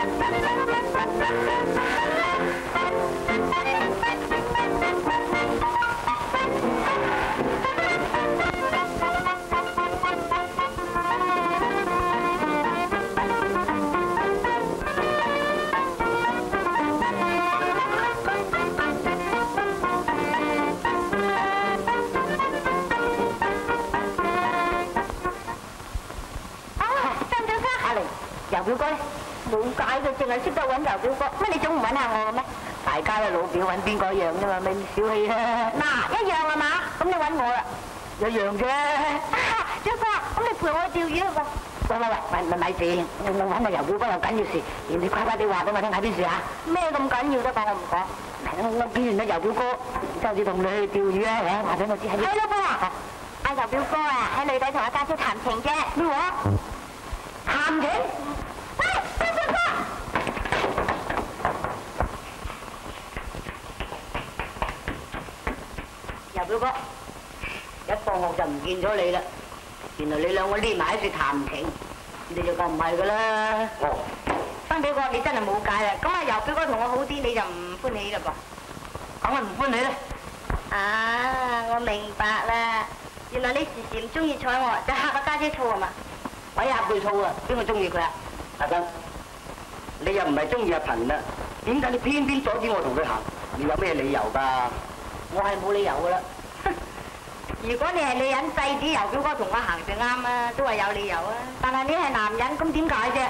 油表哥咧，冇解嘅，淨係識得揾油表哥。乜你總唔揾下我嘅咩？大家嘅老表揾邊個一樣啫嘛，咪咁小氣啊！嗱，一樣係嘛？咁你揾我啦，一樣啫。表哥，咁你陪我去釣魚啦噃？喂，咪住，我揾個油表哥有緊要事，你快快啲話俾我聽係邊事啊？咩咁緊要得講我唔講？我見完咗油表哥，就至同你去釣魚啊！話俾我知係邊。係咯噃，阿油表哥啊，喺女仔同阿家姐談情啫。咩話？談情？油表哥，一放學就唔見咗你啦。原來你兩個匿埋喺處談情，你就講唔係噶啦。哦，生表哥你真係冇解啦。咁啊，油表哥同我好啲，你就唔歡喜啦噃？梗係唔歡喜啦。啊，我明白啦。原來你時時唔中意睬我，就嚇我家姐醋係嘛？鬼嚇佢醋啊！邊個中意佢啊？阿生，你又唔係中意阿貧啦，點解你偏偏阻止我同佢行？你有咩理由㗎？我係冇理由㗎啦。如果你係女人，制止油表哥同我行就啱啦，都係有理由啊。但係你係男人，咁點解啫？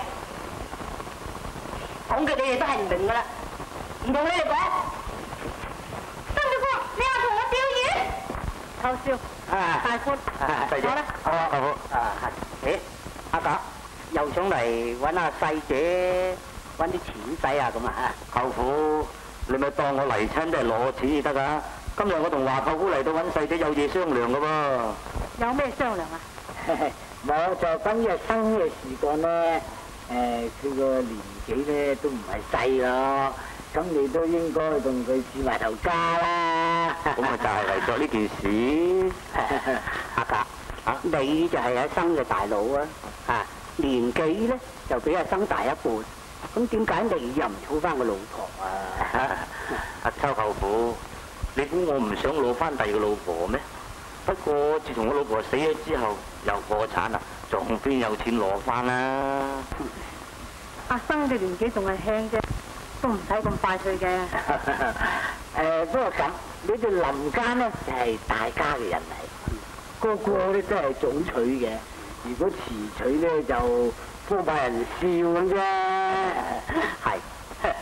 講嘅你哋都係唔明㗎啦。唔同你哋講，生表哥，你又同我釣魚？偷笑。大寬。好啦。好啊，好。誒，阿哥，又想嚟揾阿細姐揾啲錢使啊咁啊？舅父，你咪當我嚟親都係攞錢至得㗎。今日我同華舅父嚟到揾細姐有嘢商量㗎噃。有咩商量啊？我就關於阿生嘅事幹咧，佢個年紀咧都唔係細咯，咁你都應該同佢住埋頭家啦。咁啊就係為咗呢件事。阿格，你就係阿生嘅大佬啊，年紀咧就比阿生大一半，咁點解你又唔娶翻個老婆啊？阿秋舅父。你估我唔想攞翻第二個老婆咩？不過自從我老婆死咗之後，又破產啦，仲邊有錢攞翻啦？阿生嘅年紀仲係輕啫，都唔使咁快脆嘅。不過咁，你哋林家呢就係大家嘅人嚟，個個咧都係早娶嘅。如果遲娶咧，就科把人笑咁啫。係，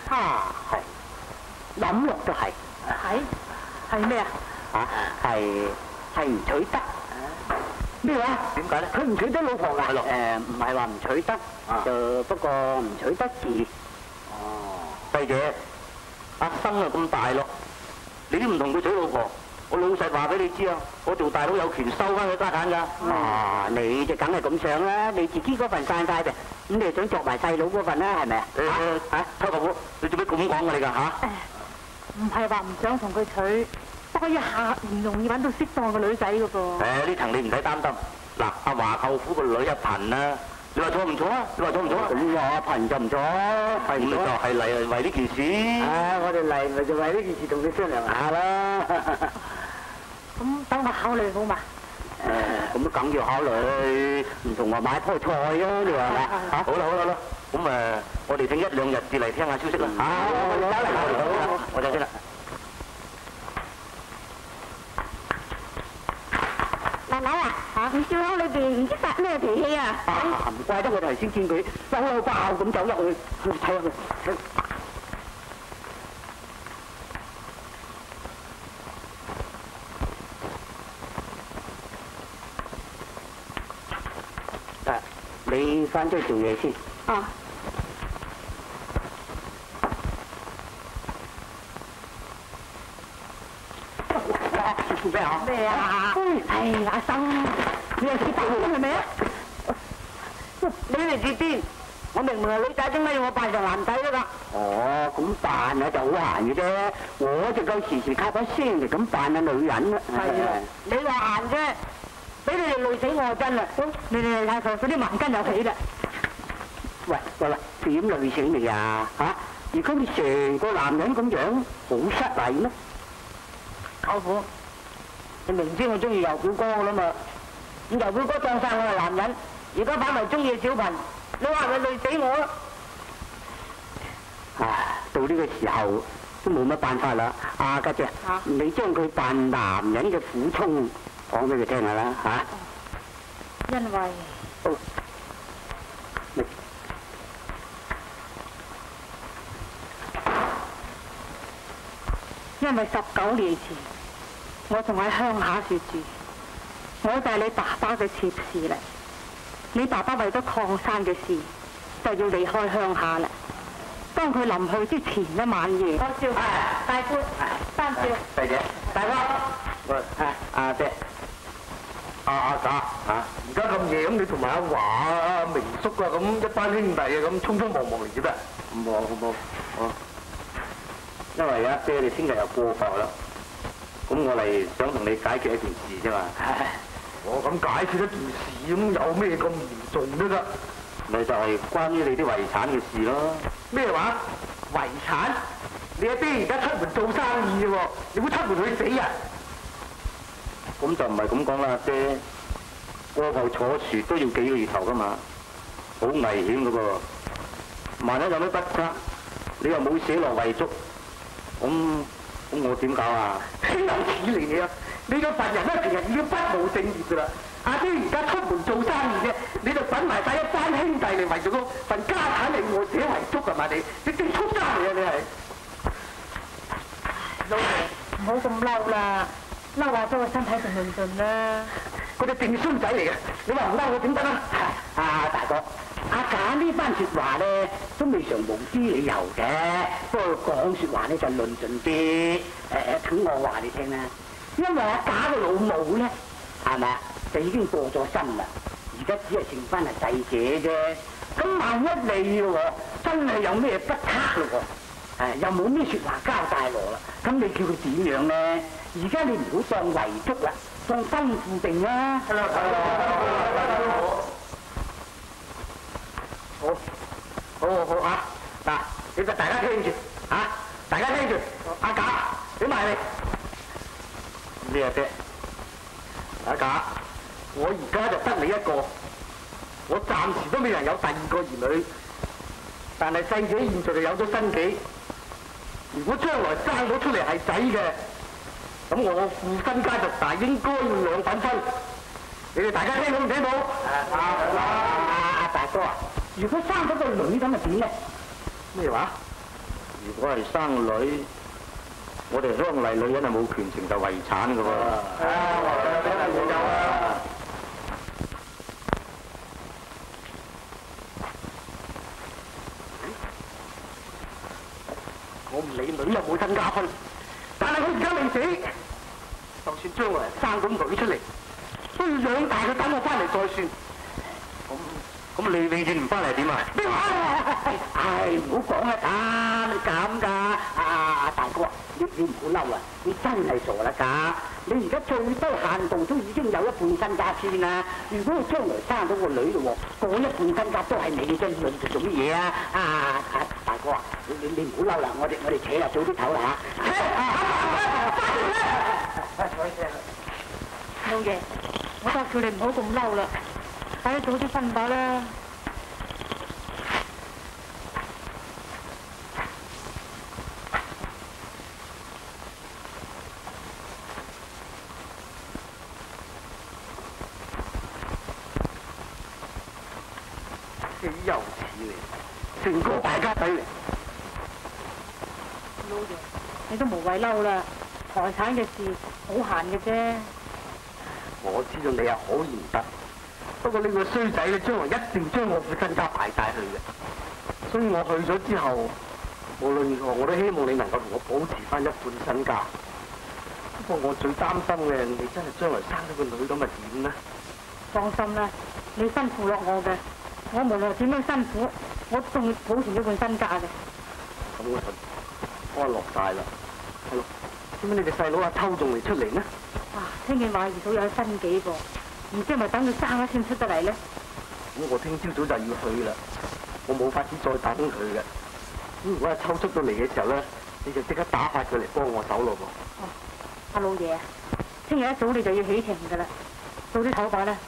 係，諗落都係。係咩啊？係唔取得。咩話？點解咧？佢唔取得老婆㗎？唔係話唔取得，就不過唔取得字。哦，細姐，阿生啊咁大咯，你都唔同佢娶老婆，我老實話俾你知啊，我做大佬有權收翻佢家產㗎。啊，你就梗係咁想啦，你自己嗰份散晒嘅，咁你就想作埋細佬嗰份啦，係咪啊？秋舅父，你做咩咁講㗎你㗎嚇？唔係話唔想同佢娶，不過一下唔容易揾到適當嘅女仔㗎噃。呢層你唔使擔心。嗱，阿華舅父個女阿貧啊，你話錯唔錯啊？你話錯唔錯啊？你話阿貧就唔錯，係咪就係嚟為呢件事？我哋嚟咪就為呢件事同你商量下啦。咁等我考慮好嘛？咁都梗要考慮，唔同話買棵菜啊？你話係咪？好啦。咁我哋等一兩日至嚟聽下消息啦。我走先啦。奶奶啊，唔少口裏邊唔知發咩脾氣啊！唔怪得我頭先見佢嬲爆咁走入去睇下佢。你翻咗去做嘢先。咩啊？阿生，你又似大佬係咪啊？你嚟自邊？我明明係女仔，點解要我扮成男仔㗎？哦，咁扮啊就好閒嘅啫，我就夠時時卡把聲嚟咁扮下女人啦。係啊，你話閒啫，俾你哋累死我真啦！你哋嚟睇佢，嗰啲盲根又起啦。 喂，點累死你啊？嚇！而家你成個男人咁樣，好失禮咩？舅父，你明知我中意尤表哥噶啦嘛？咁尤表哥當晒我係男人，而家反為中意小貧，你話係咪累死我啊？唉，到呢個時候都冇乜辦法啦。阿家姐，你將佢扮男人嘅苦衷講俾佢聽下啦嚇。 因為因為19年前我仲喺鄉下住，我就係你爸爸嘅妾侍嚟。你爸爸為咗礦山嘅事就要離開鄉下啦。當佢臨去之前一晚夜，多少大官、三少、 大姐、大哥，喂，阿姐，阿嫂嚇， 而家咁夜咁，你同埋阿華啊、明叔啊咁一班兄弟啊咁匆匆忙忙嚟嘅， 冇，因為阿姐你聽日又過埠啦，咁我嚟想同你解決一件事啫嘛。 我咁解決一件事咁有咩咁嚴重啫？㗎， 咪就係關於你啲遺產嘅事咯。 咩話？遺產？你阿爹而家出門做生意嘅喎，你會出門去死啊？ 咁就唔係咁講啦，阿姐。過埠坐船都要幾個月頭噶嘛，好危險噶噃。萬一有咩不測，你又冇寫落遺囑，咁我點搞啊？ 豈有此理啊！你個份人咧，其實已經不務正業噶啦。阿爹而家出門做生意啫，你就揾埋晒一班兄弟嚟為咗嗰份家產嚟我寫遺囑啊嘛！你正畜生嚟啊！你係老爺，唔好咁嬲啦，嬲話咗個身體仲論盡啦。 佢哋定孫仔嚟嘅，你話唔嬲我點得啊？ 大哥，阿賈呢番説話咧都未嘗無之理由嘅，不過講説話咧就論盡啲。等我話你聽啦，因為阿賈嘅老母咧，係咪啊，就已經過咗身啦，而家只係剩翻係細姐啫。咁萬一你喎真係有咩不測咯喎，又冇咩説話交代我啦，咁你叫佢點樣咧？而家你唔好當遺囑啦。當吩咐定啦，好啊！嗱，你就大家聽住嚇，大家聽住。阿賈，俾埋你。咩啊？爹，阿賈，我而家就得你一個，我暫時都未能有第二個兒女，但係細姐現在就有咗身紀，如果將來生咗出嚟係仔嘅。咁我父身家就大，應該要兩份分。你哋大家聽到唔聽到？阿大哥啊，如果生咗個女咁就點咧？咩話？如果係生女，我哋鄉里女人係冇權承受遺產㗎喎。我唔理女有冇身家分，但係佢而家未死。就算將來生個女出嚟，都要養大佢，等我翻嚟再算。咁你永遠唔翻嚟點啊？唉，唔好講啦，咁咁㗎。大哥，你唔好嬲啊！你真係傻啦㗎！你而家最低限度都已經有一半身家先啦。如果佢將來生到個女嘞喎，嗰一半身家都係你嘅啫，論佢做乜嘢啊？大哥啊，你唔好嬲啦，我哋扯下早啲唞啦老爺，我都叫你唔好咁嬲啦，快啲早啲瞓吧啦。 豈有此理！成個大家仔嚟。 老爺，你都無謂嬲啦，財產嘅事好閒嘅啫。 我知道你係好賢德，不過呢個衰仔咧，將來一定將我副身家敗晒去嘅。所以我去咗之後，無論如何我都希望你能夠同我保持翻一半身家。不過我最擔心嘅，你真係將來生咗個女咁咪點呢？ 放心啦，你辛苦落我嘅，我無論點樣辛苦，我仲會保存一半身家嘅。 咁我就安樂晒啦。係咯，點解你哋細佬阿秋仲未出嚟呢？ 聽見話二嫂有新幾噃，唔知係咪等佢生咗先出得嚟咧？ 咁我聽朝早就要去啦。 我冇法子再等佢嘅。如果阿秋出到嚟嘅時候咧，你就即刻打發佢嚟幫我手咯噃。 哦，阿老爺，聽日一早你就要起程㗎啦，早啲唞下啦。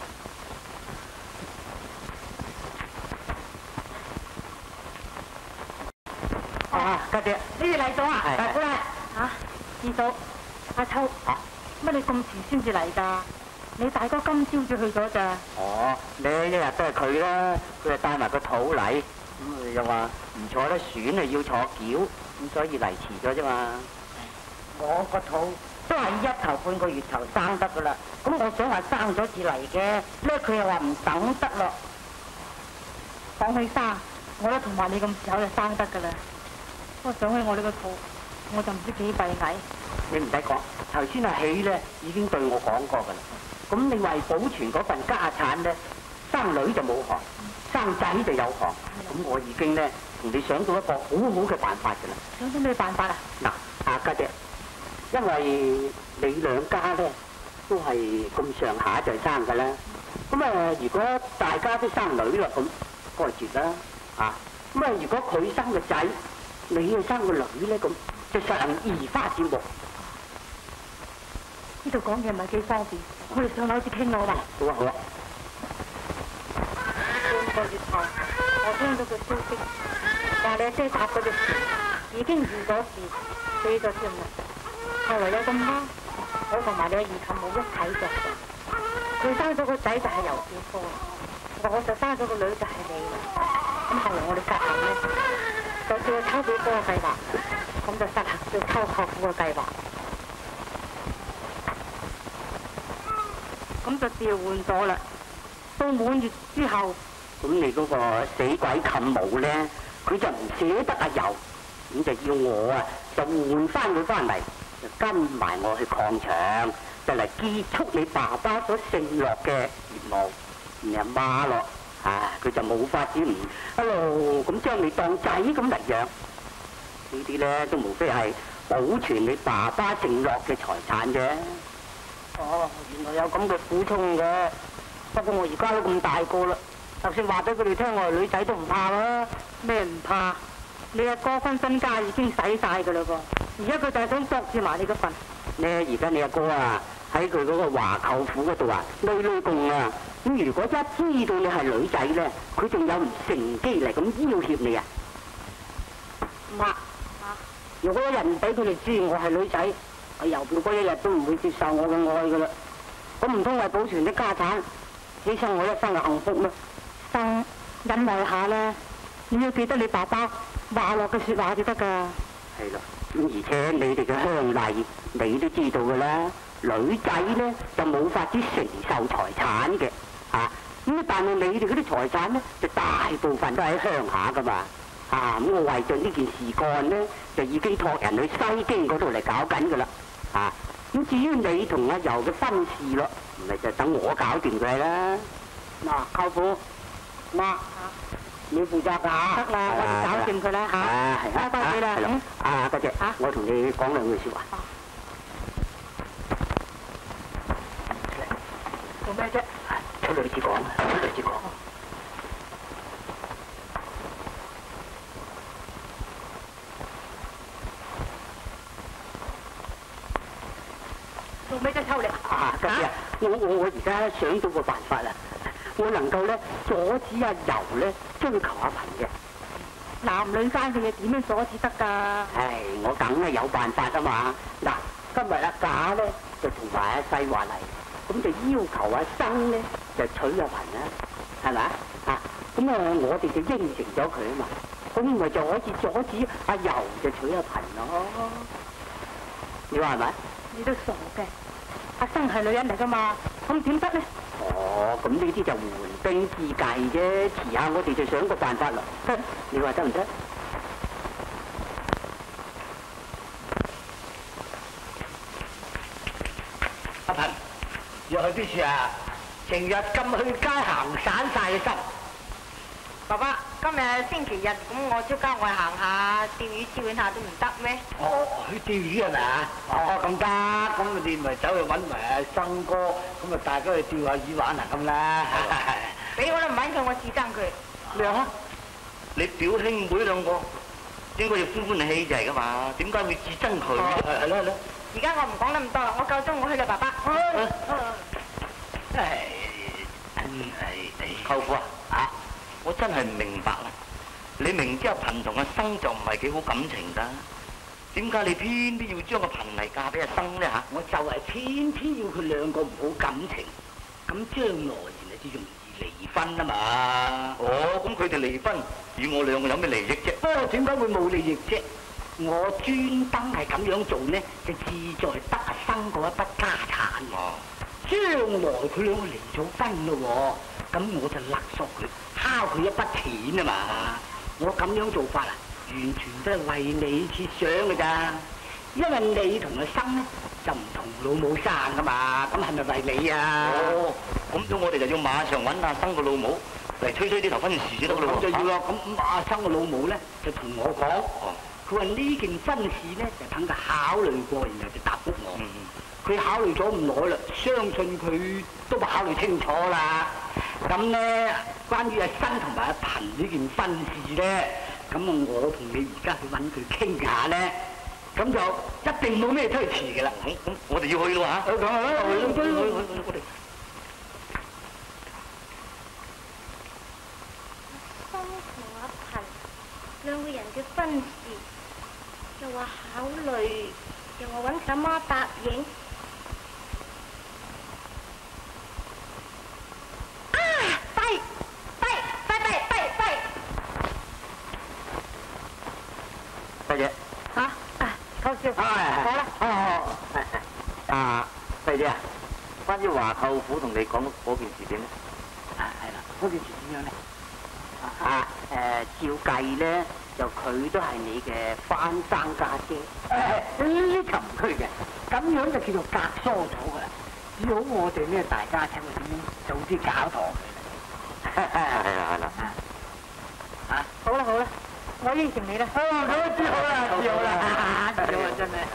啊，家姐，你哋嚟咗啊？大姑奶，嚇，二嫂，阿秋，乜你咁遲先至嚟㗎？你大哥今朝就去咗咋？ 哦，你一日都係佢啦，佢就帶埋個肚嚟，咁又話唔坐得船啊，要坐轎，咁所以嚟遲咗啫嘛。 我個肚都係1頭半個月頭生得㗎啦，咁我想話生咗至嚟嘅，咧佢又話唔等得咯。 講起生，我都同埋你咁時候就生得㗎啦。不過想起我呢個肚，我就唔知幾閉翳。 你唔使講，頭先阿喜咧已經對我講過㗎啦。咁你為保存嗰份家產咧，生女就冇行，生仔就有行。咁我已經咧同你想到一個好好嘅辦法㗎啦。 想到咩辦法啊？ 嗱，阿家姐，因為你兩家咧都係咁上下就生㗎啦。咁如果大家都生女啦，咁該絕啦。咁如果佢生個仔，你又生個女咧，咁就實行移花接木。 呢度講嘢唔係幾方便，我哋上樓先傾咯嘛。 好啊好啊。 半個月後，我聽到個消息，話你阿姐搭嗰隻船已經遇咗事，死咗添啦。後來有咁啱，我同埋你阿二舅母一齊着嘅，佢生咗個仔就係尤小科，我就生咗個女就係你啦。咁後來我哋夾硬咧，就叫佢抽表哥嘅計劃，咁就實行叫抽舅父嘅計劃。咁就調換咗啦。到滿月之後， 咁你嗰個死鬼冚母咧，佢就唔捨得阿柔，咁就要我就換翻佢翻嚟，就跟埋我去礦場，就嚟結束你爸爸所承諾嘅業務。你阿媽咯，佢就冇法子唔一路咁將你當仔咁嚟養。呢啲咧都無非係保存你爸爸承諾嘅財產啫。 哦，原來有咁嘅苦衷嘅。不過我而家都咁大個啦，就算話俾佢哋聽我係女仔都唔怕啦。 咩唔怕？你阿哥分身家已經使晒㗎啦噃，而家佢就係想博住埋你嗰份。 而家你阿哥喺佢嗰個華舅父嗰度累共啊！咁如果一知道你係女仔咧，佢仲有唔乘機嚟咁要挾你啊？ 媽，如果一日唔俾佢哋知我係女仔，我郵票嗰一日都唔會接受我嘅愛㗎啦。咁唔通為保存啲家產，犧牲我一生嘅幸福咩？ 生忍耐下啦，你要記得你爸爸話落嘅説話至得㗎。 係咯，咁而且你哋嘅鄉例，你都知道㗎啦。女仔咧就冇法子承受財產嘅，咁但係你哋嗰啲財產咧，就大部分都喺鄉下㗎嘛，咁我為咗呢件事幹咧，就已經託人去西京嗰度嚟搞緊㗎啦，咁至於你同阿柔嘅婚事咯，唔係就等我搞掂佢啦。 嗱，舅父，媽，你負責㗎。 得啦，我哋搞掂佢啦嚇。拜拜你啦。 家姐，我同你講兩句説話。 做咩啫？ 出女子講，出女子講。 做咩啫？抽你！ 家姐，我而家想到個辦法啦，我能夠咧阻止阿柔咧追求阿貧嘅。 男女間嘅嘢點樣阻止得㗎？ 我梗係有辦法啊嘛！嗱，今日阿賈咧就同埋阿細話嚟。咁就要求阿生咧就娶阿貧啦，係咪咁我哋就應承咗佢啊嘛，咁咪就可以阻止阿柔就娶阿貧咯。你話係咪？ 你都傻嘅，阿生係女人嚟㗎嘛，咁點得咧？ 咁呢啲就緩兵之計啫，遲下我哋就想個辦法啦。你話得唔得？ 阿貧。要去邊處啊？成日咁去街行散晒嘅心。 爸爸，今日星期日，咁我出郊外行下，釣魚招引下都唔得咩？ 去釣魚係咪啊？咁得，咁你咪走去揾埋阿生哥，咁啊大家去釣下魚玩啊咁啦。 俾我都唔揾佢，我試爭佢。 咩啊？ 你表兄妹兩個應該要歡歡喜就係噶嘛？點解會至憎佢？係咯係咯。 而家我唔講得咁多啦，我夠鐘我去啦，爸爸。 舅父啊，我真係唔明白啦！你明知阿貧同阿生就唔係幾好感情噶，點解你偏偏要將個貧嚟嫁俾阿生呢？嚇？ 我就係偏偏要佢兩個唔好感情，咁將來然就容易離婚啊嘛。 哦，咁佢哋離婚，與我兩個有咩利益啫？ 點解會冇利益啫？我專登係咁樣做呢，就志在得阿生嗰一筆家產。 哦， 將來佢兩個離咗婚咯，咁我就勒索佢，敲佢一筆錢啊嘛！我咁樣做法啊，完全都係為你設想㗎咋，因為你同阿生呢，就唔同老母生噶嘛，咁係咪為你啊？ 哦，咁我哋就要馬上揾阿生個老母嚟吹啲頭婚事先得咯。 咁就要啦，咁阿生個老母呢，就同我講，佢話呢件婚事呢，就等佢考慮過，然後就答覆我。佢考慮咗唔耐啦，相信佢都考慮清楚啦。咁呢，關於阿生同埋阿貧呢件婚事呢，咁我同你而家去揾佢傾下呢，咁就一定冇咩推遲嘅啦。 咁我哋要去咯嚇。 咁啊， 我哋。 生同阿貧兩個人嘅婚事，又話考慮，又話揾佢阿媽答應。 細姐， 偷笑，好啦。 細姐啊，關於華舅父同你講嗰件事點咧？ 係啦，嗰件事點樣咧？ 照計咧，就佢都係你嘅翻生家姐。呢層區嘅，咁樣就叫做隔疏咗㗎啦。只好我哋呢大家請佢點樣早啲搞妥佢。 係啦。 好啦，我應承你啦。 知好啦，真係。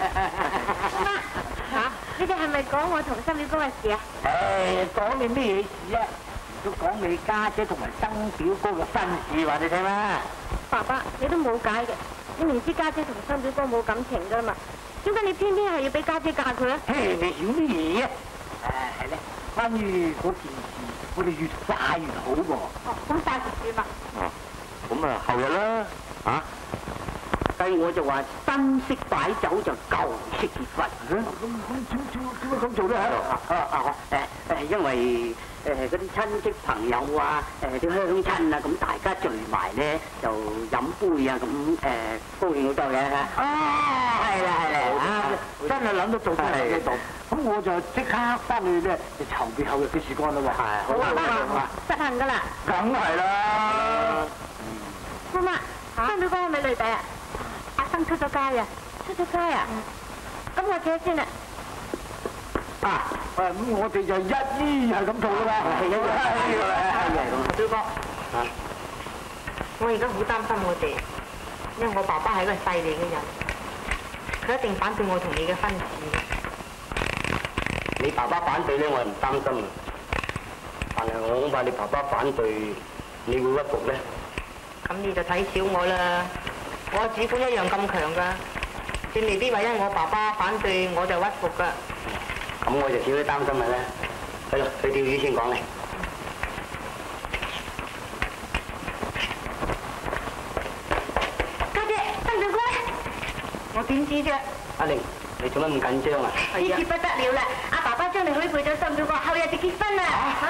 你哋係咪講我同心表哥嘅事啊？ 講你咩事啊？都講你家姐同埋生表哥嘅婚事話你聽啦。 爸爸，你都冇解嘅，你明知家姐同生表哥冇感情㗎嘛？點解你偏偏係要俾家姐嫁佢啊？ 你曉乜嘢啊？係咧，關於嗰件事，我哋越快越好喎。 咁快就算啦。 咁啊，後日啦， 計我就話新式擺酒就舊式結婚。 點解咁做咧？ 因為嗰啲親戚朋友啊，啲鄉親啊，咁大家聚埋咧就飲杯啊，咁高興好多嘅。 係啦，真係諗得到真係嘅到。咁我就即刻翻去咧，就籌備後日嘅事幹啦喎。 好啊，實行㗎啦。 梗係啦。 姑媽，生表哥係咪女仔啊？阿生出咗街啊？出咗街啊？咁我扯先啦。 咁我哋就一於係咁做㗎啦。 表哥，我而家好擔心我哋，因為我爸爸係一個勢利嘅人，佢一定反對我同你嘅婚事。 你爸爸反對咧，我係唔擔心。但係我恐怕你爸爸反對，你會屈服咧。 咁你就睇小我啦，我主觀一樣咁強噶，你未必話因我爸爸反對我就屈服噶。 咁我就少啲擔心啦。去啦，去釣魚先講嚟。 家姐，生表哥咧？ 我點知啫？ 阿玲，你做乜咁緊張啊？ 呢次不得了啦！阿爸爸將你許配咗生表哥，後日就結婚啦！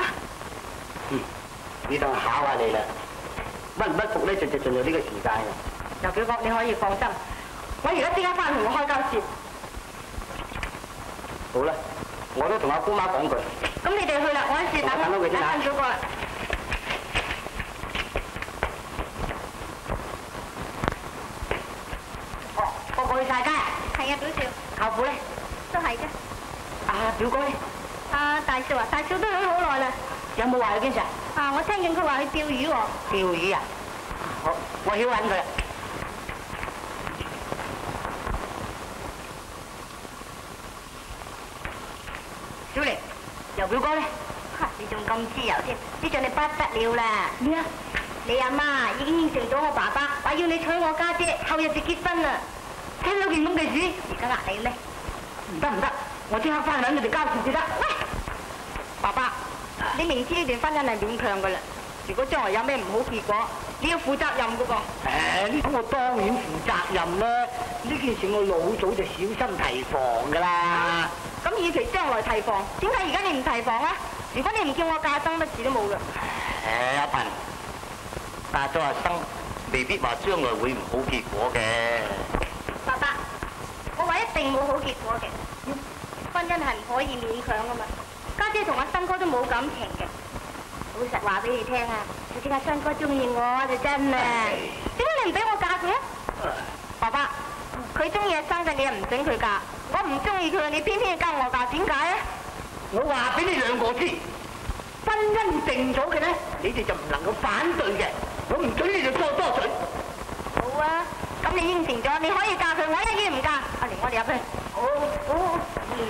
呢度考下你啦。屈唔屈服咧，就盡到呢個時間嘅。 又表哥，你可以放心，我而家即刻翻去同我開交涉。 好啦，我都同阿姑媽講句。 咁你哋去啦，我喺處等佢先生表哥啦。個個去晒街啊？ 係啊，表少。 舅父咧？ 都係啫。 表哥咧？ 大少啊，大少都去好耐啦。 有冇話去邊時啊？ 我聽見佢話去釣魚喎。 釣魚啊？好，我曉揾佢。小玲，由表哥咧？ 你仲咁自由添，呢仗你不得了啦！咩啊？你阿媽已經應承咗我我爸爸話要你娶我家姐，後日就結婚啦。聽到件咁嘅事，而家呃你咧？ 唔得，我即刻翻嚟你哋交涉至得。 喂，爸爸，你明知呢段婚姻係勉強噶啦，如果將來有咩唔好結果，你要負責任噶噃。 呢個我當然負責任啦。呢件事我老早就小心提防噶啦。 咁與其將來提防，點解而家你唔提防啊？如果你唔叫我嫁生，乜事都冇噶。 阿笨，嫁咗阿生，未必話將來會唔好結果嘅。 爸爸，我話一定冇好結果嘅。婚姻係唔可以勉強噶嘛。家姐同阿生哥都冇感情嘅。老實話俾你聽啊，就算阿生哥中意我就真啦。點解你唔俾我嫁佢啊？爸爸，佢中意阿生嘅，你又唔准佢嫁；我唔中意佢，你偏偏要跟我嫁，點解啊？ 我話俾你兩個知，婚姻定咗嘅咧，你哋就唔能夠反對嘅。我唔准你哋多嘴。 好啊，咁你應承咗，你可以嫁佢，我一於唔嫁。阿玲，我哋入去。好。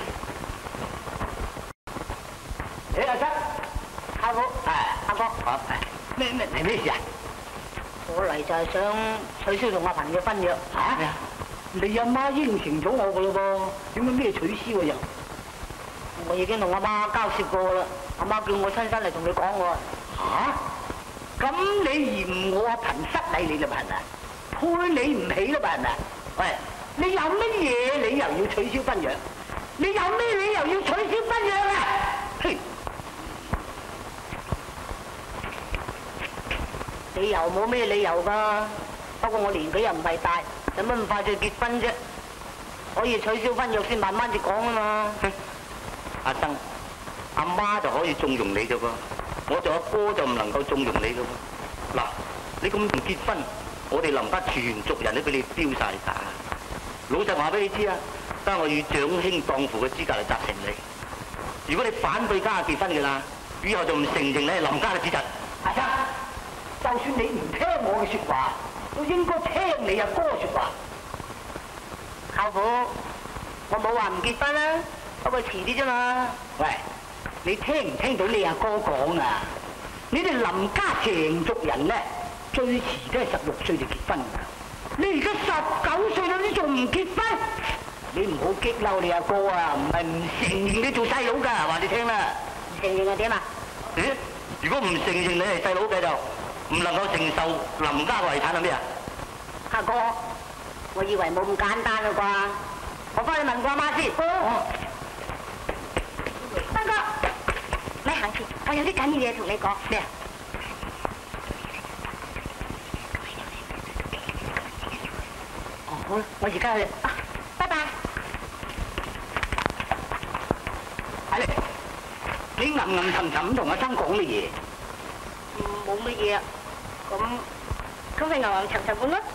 阿生， 阿哥，阿哥， 咩事啊？ 我嚟就係想取消同阿鵬嘅婚約。 你阿媽應承咗我噶咯噃，點解咩取消啊又？ 我已經同阿媽交涉過啦，阿媽叫我親身嚟同你講喎。 咁你嫌我阿鵬失禮你啦嘛係咪？配你唔起啦嘛係咪？喂，你有乜嘢理由要取消婚約？你有咩理由要取消婚約啊？嘿！ 理由冇咩理由噶，不過我年紀又唔係大，有乜咁快就結婚啫？可以取消婚約先慢慢至講啊嘛。 阿生，阿媽就可以縱容你啫噃，我做阿哥就唔能夠縱容你噶喎。嗱，你咁唔結婚，我哋林家全族人都俾你丟晒架。老實話俾你知啊，得我以長兄當父嘅資格嚟責成你。如果你反對家下結婚嘅啦，以後就唔承認你係林家嘅子侄。 阿生，就算你唔聽我嘅說話，都應該聽你阿哥嘅說話。 舅父，我冇話唔結婚啦，不過遲啲啫嘛。 喂，你聽唔聽到你阿哥講啊？你哋林家鄭族人咧，最遲都係16歲就結婚㗎。你而家19歲啦，你仲唔結婚？你唔好激嬲你阿哥啊！唔係唔承認你做細佬㗎，話你聽啦。 唔承認係點啊？ 如果唔承認你係細佬嘅就唔能夠承受林家嘅遺產係咩啊？ 阿哥，我以為冇咁簡單啦啩，我翻去問過阿媽先。生哥，咪行前，我有啲緊要嘢同你講。咩啊？ 好啦，我而家去。 拜拜。 阿力，你吟吟沉沉同阿生講乜嘢？ 冇乜嘢啊。咁咪吟吟沉沉咁咯。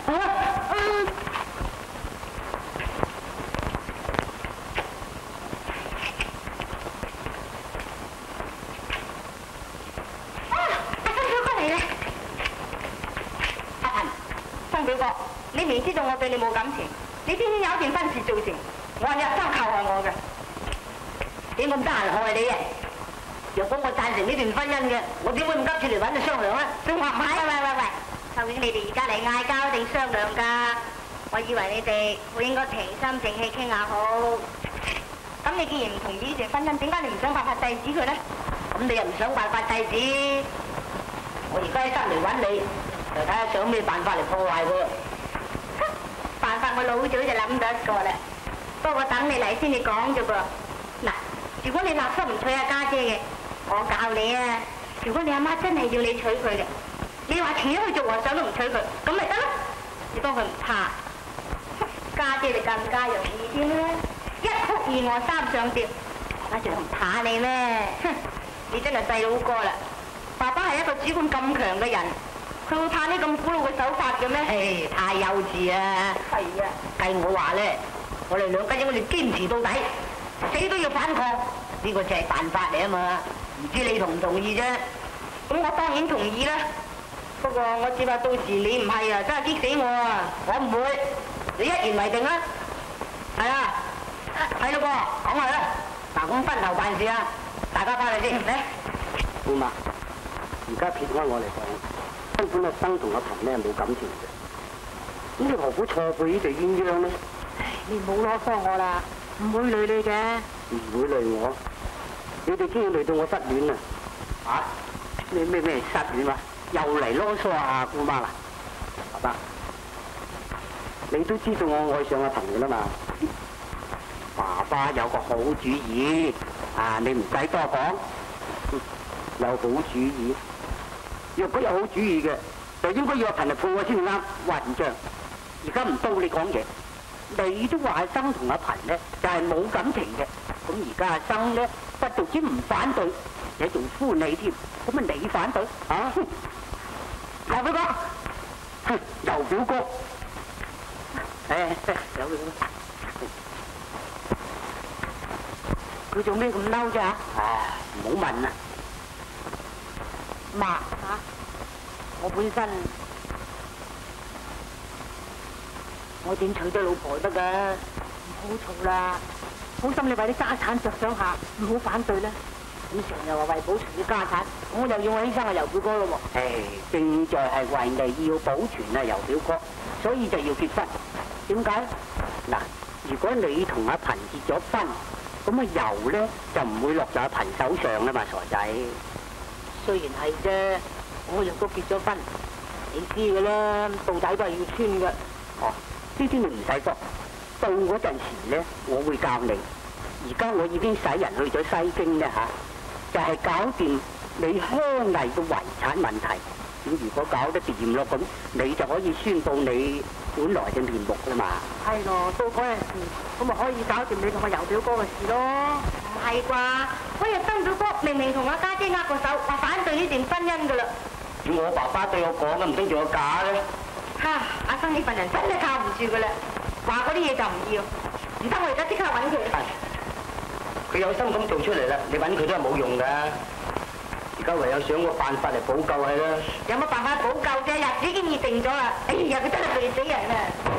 你明知道我對你冇感情，你偏偏有一件婚事做成，我係一生靠害我嘅。點咁得閒害你啊？若果我贊成呢段婚姻嘅，我點會咁急住嚟揾你商量啊？仲話唔係？喂，究竟你哋而家嚟嗌交定商量㗎？我以為你哋會應該平心靜氣傾下好。咁你既然唔同意呢段婚姻，點解你唔想辦法制止佢咧？咁你又唔想辦法制止？我而家喺身嚟揾你，就睇下想咩辦法嚟破壞佢。辦法我老早就諗到一個啦，不過我等你嚟先至講啫噃。嗱，如果你立心唔娶阿家姐嘅，我教你啊。如果你阿媽真係要你娶佢嘅，你話遲咗去做和尚都唔娶佢，咁咪得咯。你當佢唔怕，家姐就更加容易啲啦。一哭二餓三上吊，爸爸仲唔怕你咩？哼，你真係細佬哥啦。爸爸係一個主管咁強嘅人。佢會怕呢咁古老嘅手法嘅咩？唉，太幼稚啊！係啊，計我話咧，我哋兩家應該要堅持到底，死都要反抗，呢個就係辦法嚟啊嘛！唔知你同唔同意啫？咁我當然同意啦。不過我只怕到時你唔係啊，真係激死我啊！我唔會，你一言為定啦。係啊，係咯噃，講下啦。嗱，咁分頭辦事啊！大家翻嚟先，嚟。 姑媽，而家撇開我嚟講。 根本阿生同阿貧咧冇感情嘅，咁你何苦錯配呢對鴛鴦呢？ 你唔好攞科我啦，唔會累你嘅。 唔會累我，你哋竟然累到我失戀啊！啊？咩失戀啊？又嚟囉嗦啊，姑媽啦！爸爸，你都知道我愛上阿貧嘅啦嘛？爸爸有個好主意，啊，你唔使多講。有好主意，若果有好主意嘅，就應該要阿貧嚟配我先啱。混帳，而家唔到你講嘢，你都話阿生同阿貧咧就係冇感情嘅，咁而家阿生咧不獨止唔反對，你仲歡你添，咁啊你反對啊？劉表哥，劉表哥，劉表哥，佢做咩咁嬲啫？唔好問啦。 媽嚇，我本身我點娶到老婆得㗎？唔好嘈啦，好心你為啲家產着想下，唔好反對啦。咁成日話為保存啲家產，我又要我犧牲阿柔表哥咯喎。 正在係為你要保存啊柔表哥，所以就要結婚。點解？嗱，如果你同阿貧結咗婚，咁啊柔咧就唔會落在阿貧手上啦嘛，傻仔。 雖然係啫，我若果結咗婚，你知㗎啦，到底都係要穿嘅。 哦，呢啲你唔使講，到嗰陣時咧，我會教你。而家我已經使人去咗西京咧嚇，就係搞掂你鄉里嘅遺產問題。咁如果搞得掂咯，咁你就可以宣佈你本來嘅面目啦嘛。 係咯，到嗰陣時，咁咪可以搞掂你同我柔表哥嘅事咯。唔係啩？嗰日生表哥明明同阿家姐握個手，話反對呢段婚姻㗎啦。 咁我爸爸對我講嘅，唔通仲有假咧？ 哈！阿生呢份人真係靠唔住㗎啦，話嗰啲嘢就唔要，唔得我而家即刻揾佢。 佢有心咁做出嚟啦，你揾佢都係冇用㗎。而家唯有想個辦法嚟補救係啦。 有乜辦法補救啫？日子已經預定咗啦。哎呀，佢真係累死人啊！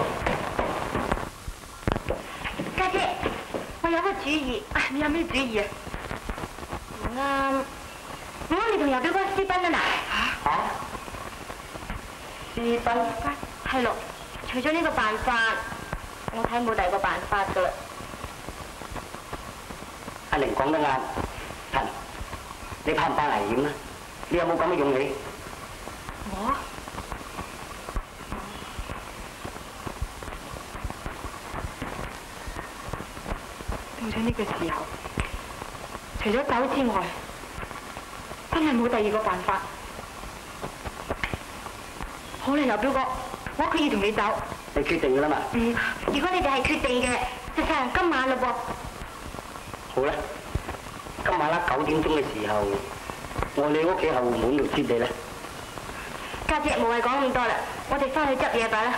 家姐，我有個主意。你有咩主意啊？唔啱，你同柔表哥私奔啊嗱！ 嚇？私奔？ 係咯，除咗呢個辦法，我睇冇第二個辦法㗎啦。 阿玲講得啱，陳，你怕唔怕危險啊？你有冇咁嘅勇氣？ 我到咗呢個時候，除咗走之外，真係冇第二個辦法。好啦，柔表哥，我決意同你走。 你決定㗎啦嘛？ 如果你哋係決定嘅，就趁今晚嘞噃。 好啦，今晚啦9點鐘嘅時候，我喺你屋企後門度接你啦。 家姐，無謂講咁多啦，我哋翻去執嘢吧啦。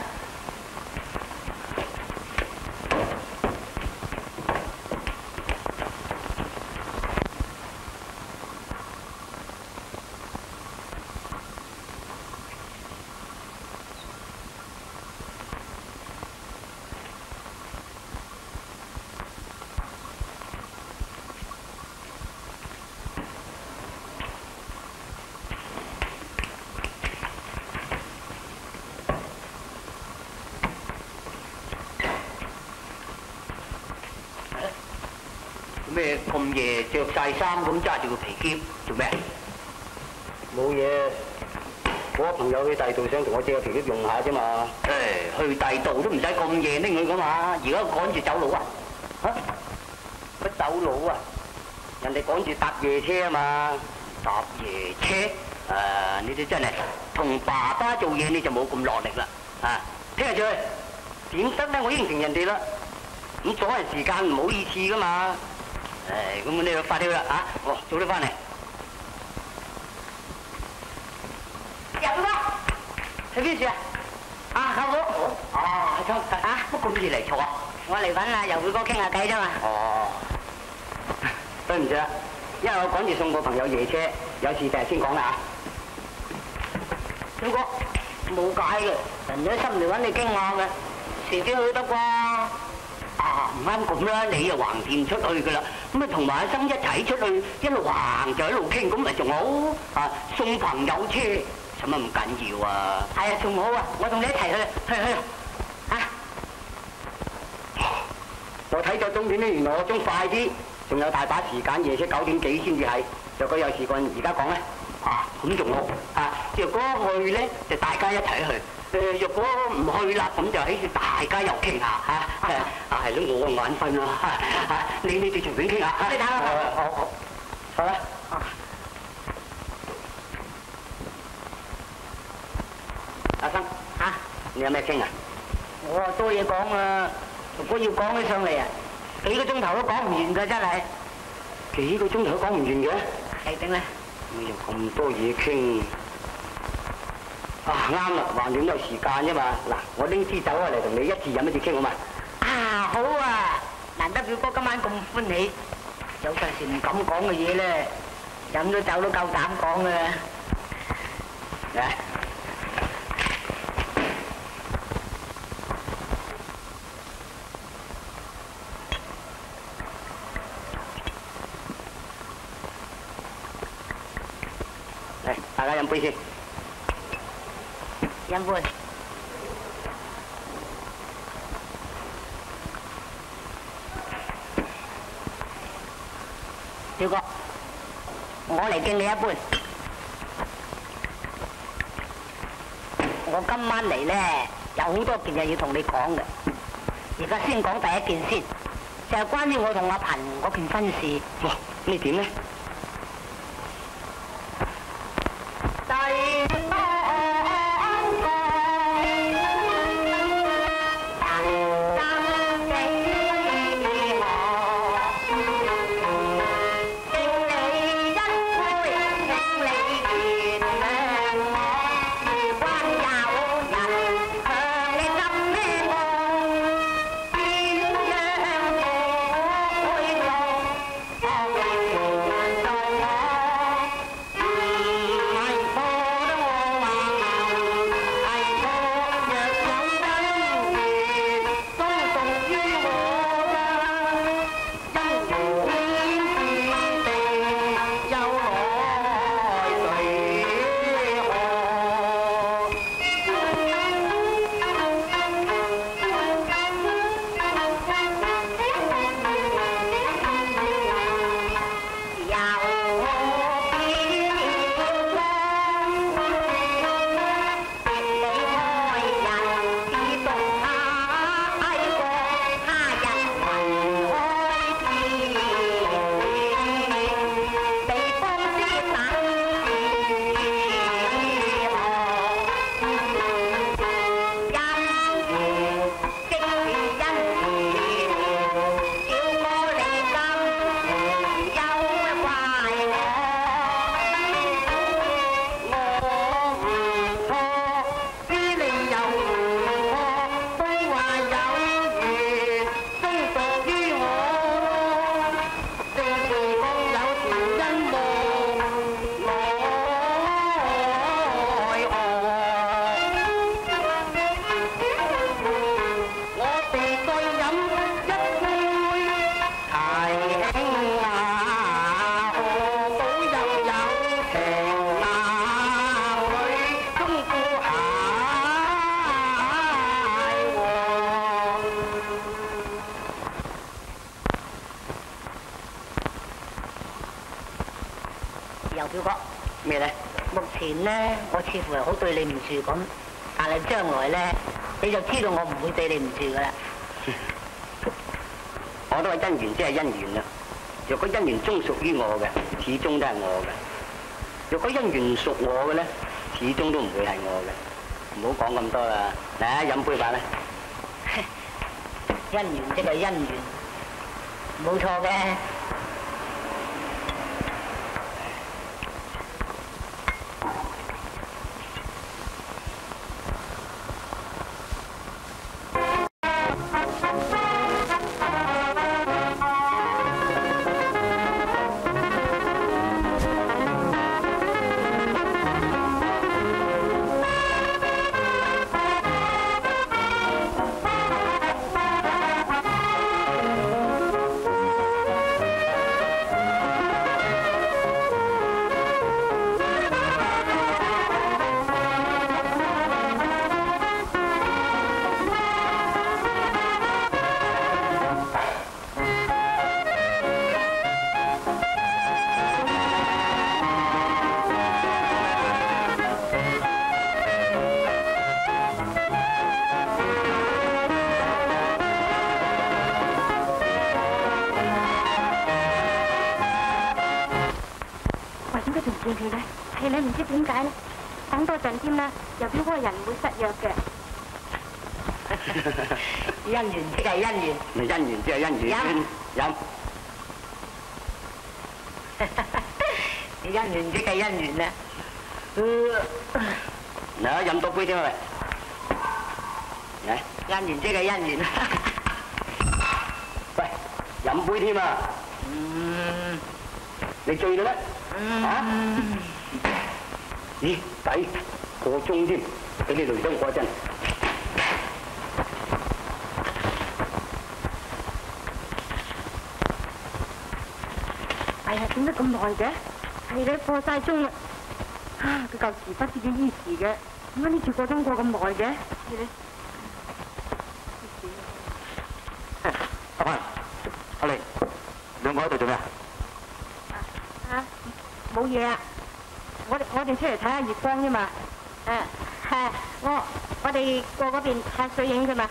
咩咁夜着晒衫咁揸住個皮篋做咩？冇嘢，我朋友去第度想同我借個皮篋用下啫嘛。去第度都唔使咁夜拎佢噶嘛，而家趕住走佬啊？嚇？乜走佬啊？人哋趕住搭夜車啊嘛。搭夜車？你哋真係同爸爸做嘢你就冇咁落力啦。啊，聽日再去點得咧？我應承人哋啦。咁阻人時間唔好意思噶嘛。咁你就快啲啦嚇！早啲翻嚟。 柔表哥，去邊處啊？舅父。 乜咁夜嚟坐啊？ 我嚟揾阿柔表哥傾下偈啫嘛。 對唔住啦，因為我趕住送個朋友夜車，有事第日先講啦表哥，冇解嘅，人哋心嚟揾你傾下嘅，遲啲去得啩？ 唔啱咁啦，你又橫掂出去噶啦，咁啊同埋阿生一齊出去，一路行就一路傾，咁咪仲好啊？送朋友車， 使乜咁緊要啊？ 係啊，仲好啊！我同你一齊去啊！ 我睇咗鐘點咧，原來我鐘快啲，仲有大把時間，夜些9點幾先至係。若果有時間，而家講咧，咁仲好啊！若果去咧，就大家一齊去。若果唔去啦，咁就喺度大家又傾下嚇。係咯，我眼瞓啦你哋隨便傾下。 你睇下。 好啦。阿生嚇，你有咩傾啊？ 我啊多嘢講啊！如果要講起上嚟啊，幾個鐘頭都講唔完㗎，真係。 幾個鐘頭都講唔完嘅？ 係點咧？ 你有咁多嘢傾啱啦，橫掂都有時間啫嘛。嗱，我拎支酒嚟同你一次飲一次傾好嘛？ 好啊！難得表哥今晚咁歡喜，有陣時唔敢講嘅嘢咧，飲咗酒都夠膽講嘅。 嚟。大家飲杯先。 飲杯。表哥，我嚟敬你一杯。我今晚嚟咧，有好多件嘢要同你講嘅。而家先講第一件先，就係關於我同阿貧嗰件婚事。 哇！呢點咧？ 表哥， 咩咧？ 目前咧，我似乎係好對你唔住咁，但係將來咧，你就知道我唔會對你唔住噶啦。 我都係姻緣，即係姻緣啦。若果姻緣終屬於我嘅，始終都係我嘅；若果姻緣唔屬我嘅咧，始終都唔會係我嘅。唔好講咁多啦，嚟啊，飲杯吧啦。 姻緣即係姻緣，冇錯嘅。 其實係你唔知點解咧，等多陣添啦，又邊個人會失約嘅？ 姻緣即係姻緣， 咪姻緣即係姻緣。飲。 你姻緣即係姻緣啦。 嚟飲多杯添啊！嚟。 姻緣即係姻緣。 喂，飲杯添啊！你醉咗咩？啊？咦，抵個鐘添，俾你累咗我一陣。 哎呀，點解咁耐嘅？係你過晒鐘啦！啊，佢舊時不知幾依時嘅，點解呢次過鐘過咁耐嘅？係你。 阿芬，阿麗，兩個喺度做咩啊？ 冇嘢啊！我哋出嚟睇下月光啫嘛。我哋過嗰邊睇水影啫嘛。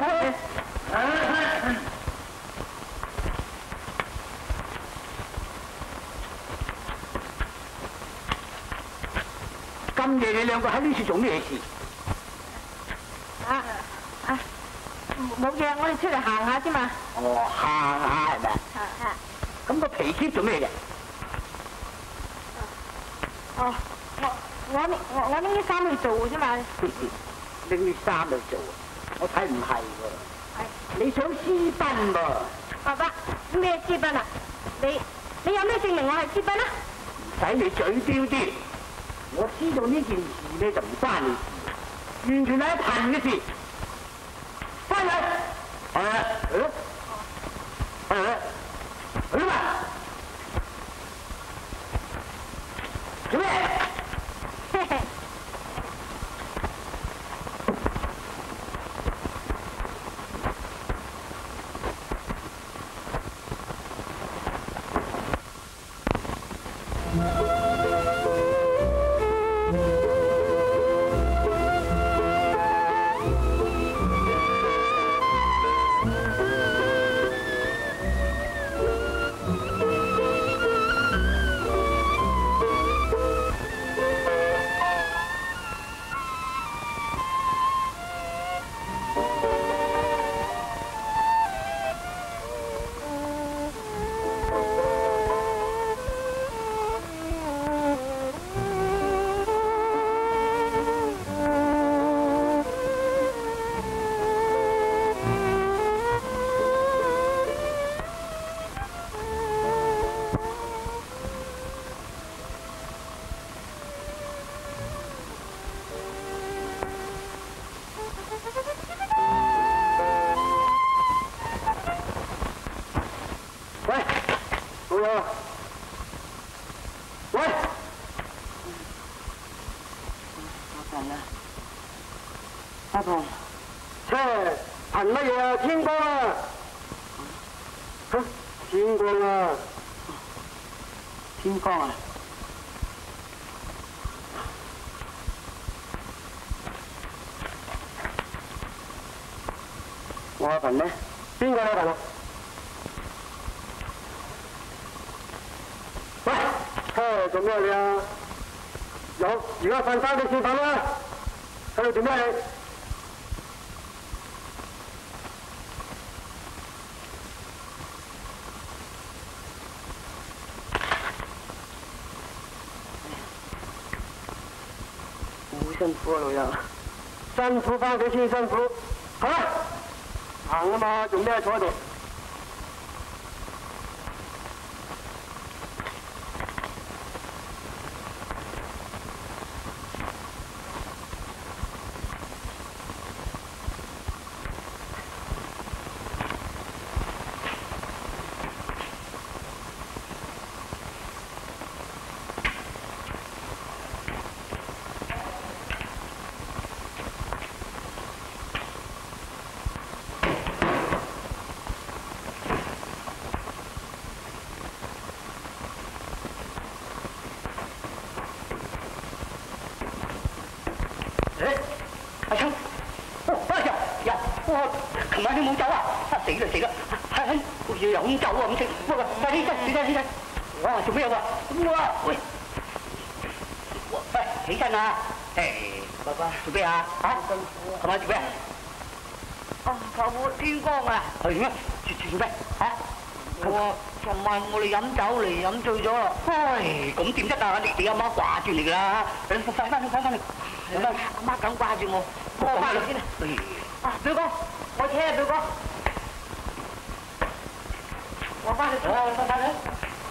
咁夜你兩個喺呢處做咩事？ 冇嘢，我哋出嚟行下啫嘛。 哦，行下係咪啊？咁個皮喼做咩嘅？ 哦，我拎啲衫去做啫嘛。 拎啲衫去做，我睇唔係喎。你想私奔喎？ 爸爸，咩私奔啊？你有咩證明我係私奔啊？ 唔使你嘴刁啲，我知道呢件事咧就唔關你事，完全係一貧嘅事。翻嚟，去嘛？做咩？喂，阿婆，切，憑乜嘢啊？天光啊！天光啊！天光啊！我阿貧呢？邊個阿貧啊？喂，做咩你啊？而家瞓翻啲先瞓啦，喺度做咩你？好辛苦啊，老友，辛苦翻屋企先辛苦，好啦，行啊嘛，做咩坐喺度？琴晚你冇走啊！死啦！係又咁走啊咁食，哇！快啲起身！哇！做咩啊？哇！喂！ 起身啦！誒， 爸爸做咩啊？嚇？係咪做咩？ 哦，舅父天光啊！ 係咩？做咩？嚇？ 尋晚我哋飲酒嚟飲醉咗啦。 唉，咁點得啊？你阿媽掛住你㗎啦！你快翻嚟，快翻嚟！ 阿媽咁掛住我，我翻嚟先啦。啊，表哥，我車啊，表哥。我翻嚟先。 快翻嚟！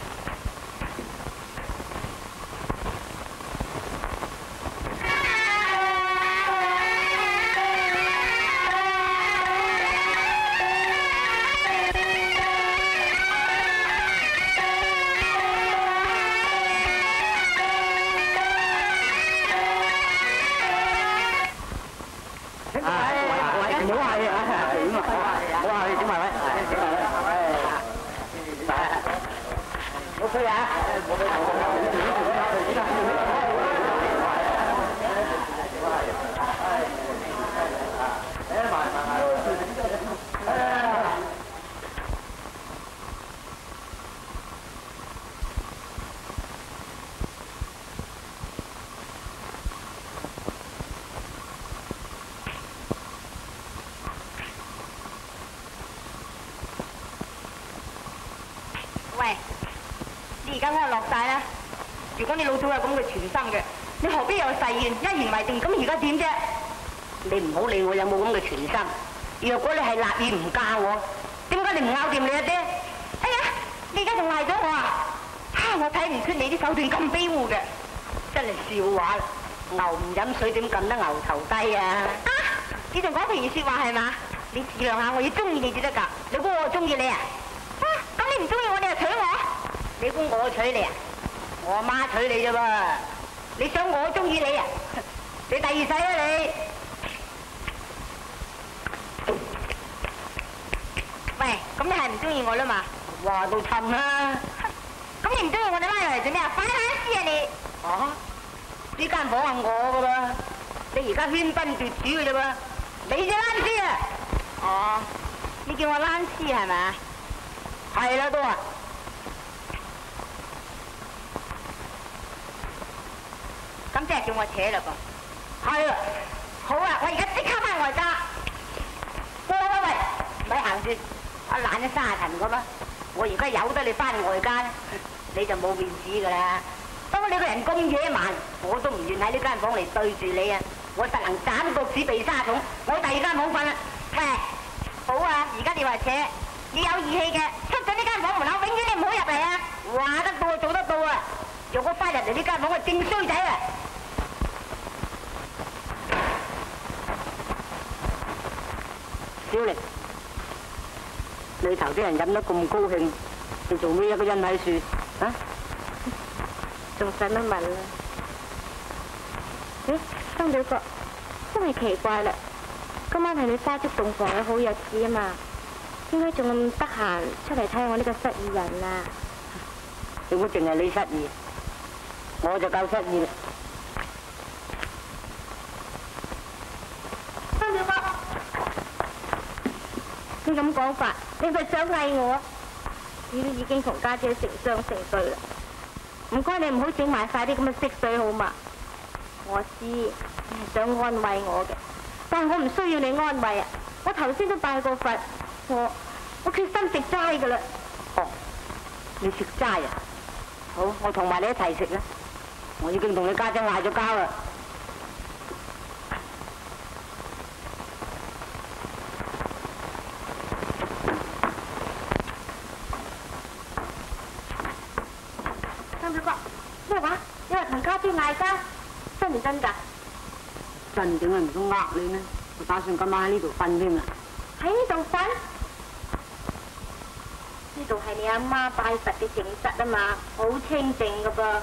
喂，你而家幫我落晒啦！如果你老早有咁嘅全心嘅，你何必有誓言一言為定？咁而家點啫？ 你唔好理我有冇咁嘅全心。若果你係立意唔嫁我，點解你唔拗掂你阿爹？ 哎呀，你而家仲賴咗我啊！我睇唔出你啲手段咁卑污嘅， 真係笑話啦！牛唔飲水點撳得牛頭低啊？ 啊！你仲講平時説話係嘛？你自量下，我要中意你至得㗎。你估我中意你啊？咁你唔中意我，你就娶我？ 你估我娶你啊？我阿媽娶你啫噃！你想我中意你啊？你第二世啦你！ 喂，咁你係唔中意我啦嘛？ 話到氹啦！ 咁你唔中意我，你拉入嚟做咩啊？反眼師啊你！ 啊！呢間房係我噶噃，你而家喧賓奪主嘅啫噃，你隻躝屍啊！ 哦，你叫我躝屍係咪？ 係啦都話。 咁即係叫我扯嘞噃。 係啊， 好啊，我而家即刻翻外家。 喂，咪行住，我懶咗沙塵咁啊！我而家由得你翻外間，你就冇面子噶啦。不過你個人咁野蠻，我都唔願喺呢間房嚟對住你啊！我實能斬腳趾避沙蟲，我第二間房瞓啦。 喂，好啊，而家你話扯，你有義氣嘅，出咗呢間房門口，永遠你唔好入嚟啊！ 話得到做得到啊！若果翻入嚟呢間房，我正衰仔啊！小玲，裏頭啲人飲得咁高興，你做咩一個人喺樹啊？ 仲使乜問啦？咦，曾表哥，真係奇怪啦！今晚係你花燭洞房嘅好日子啊嘛，點解仲咁得閒出嚟睇我呢個失意人啊？ 如果淨係你失意，我就夠失意啦。 曾表哥，你咁講法，你咪想嗌我？你都已經同家姐成雙成對啦。唔該，你唔好整埋晒啲咁嘅色水好嘛？我知你係想安慰我嘅，但係我唔需要你安慰啊！我頭先都拜過佛，我決心食齋噶啦。 哦，你食齋啊？好，我同埋你一齊食啦。我已經同你家姐嗌咗交啦。 咩話？你話同家姐嗌交，真唔真㗎？ 真點解唔通呃你呢？我打算今晚喺呢度瞓添啦。 喺呢度瞓？呢度係你阿媽拜佛嘅靜室啊嘛，好清靜㗎噃。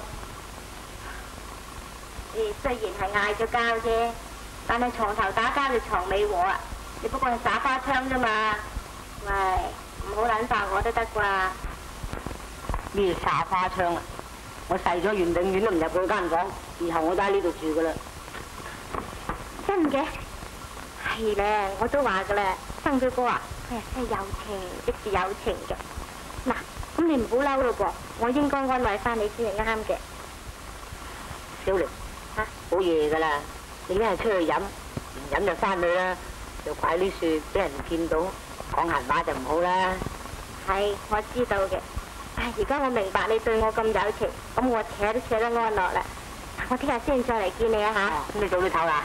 你雖然係嗌咗交啫，但係床頭打交就床尾和啊！你不過係耍花槍啫嘛。喂，唔好撚化我都得啩？ 咩耍花槍啊？我誓咗願永遠都唔入佢間房，以後我都喺呢度住噶啦。 真嘅？係咧，我都話噶啦，曾表哥啊，佢係真係有情，即是有情嘅。嗱，咁你唔好嬲咯噃，我應該安慰翻你先係啱嘅。 小玲， 嚇， 好夜噶啦，你一係出去飲，唔飲就翻去啦，又拐啲樹俾人見到，講閒話就唔好啦。 係，我知道嘅。唉，而家我明白你對我咁有情，咁我扯都扯得安樂啦。我聽日先再嚟見你啊嚇。 咁你早啲唞啦。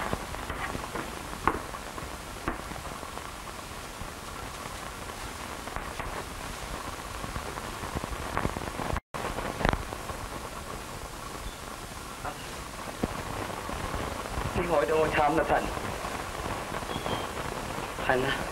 你害到我慘啦，貧。貧啊！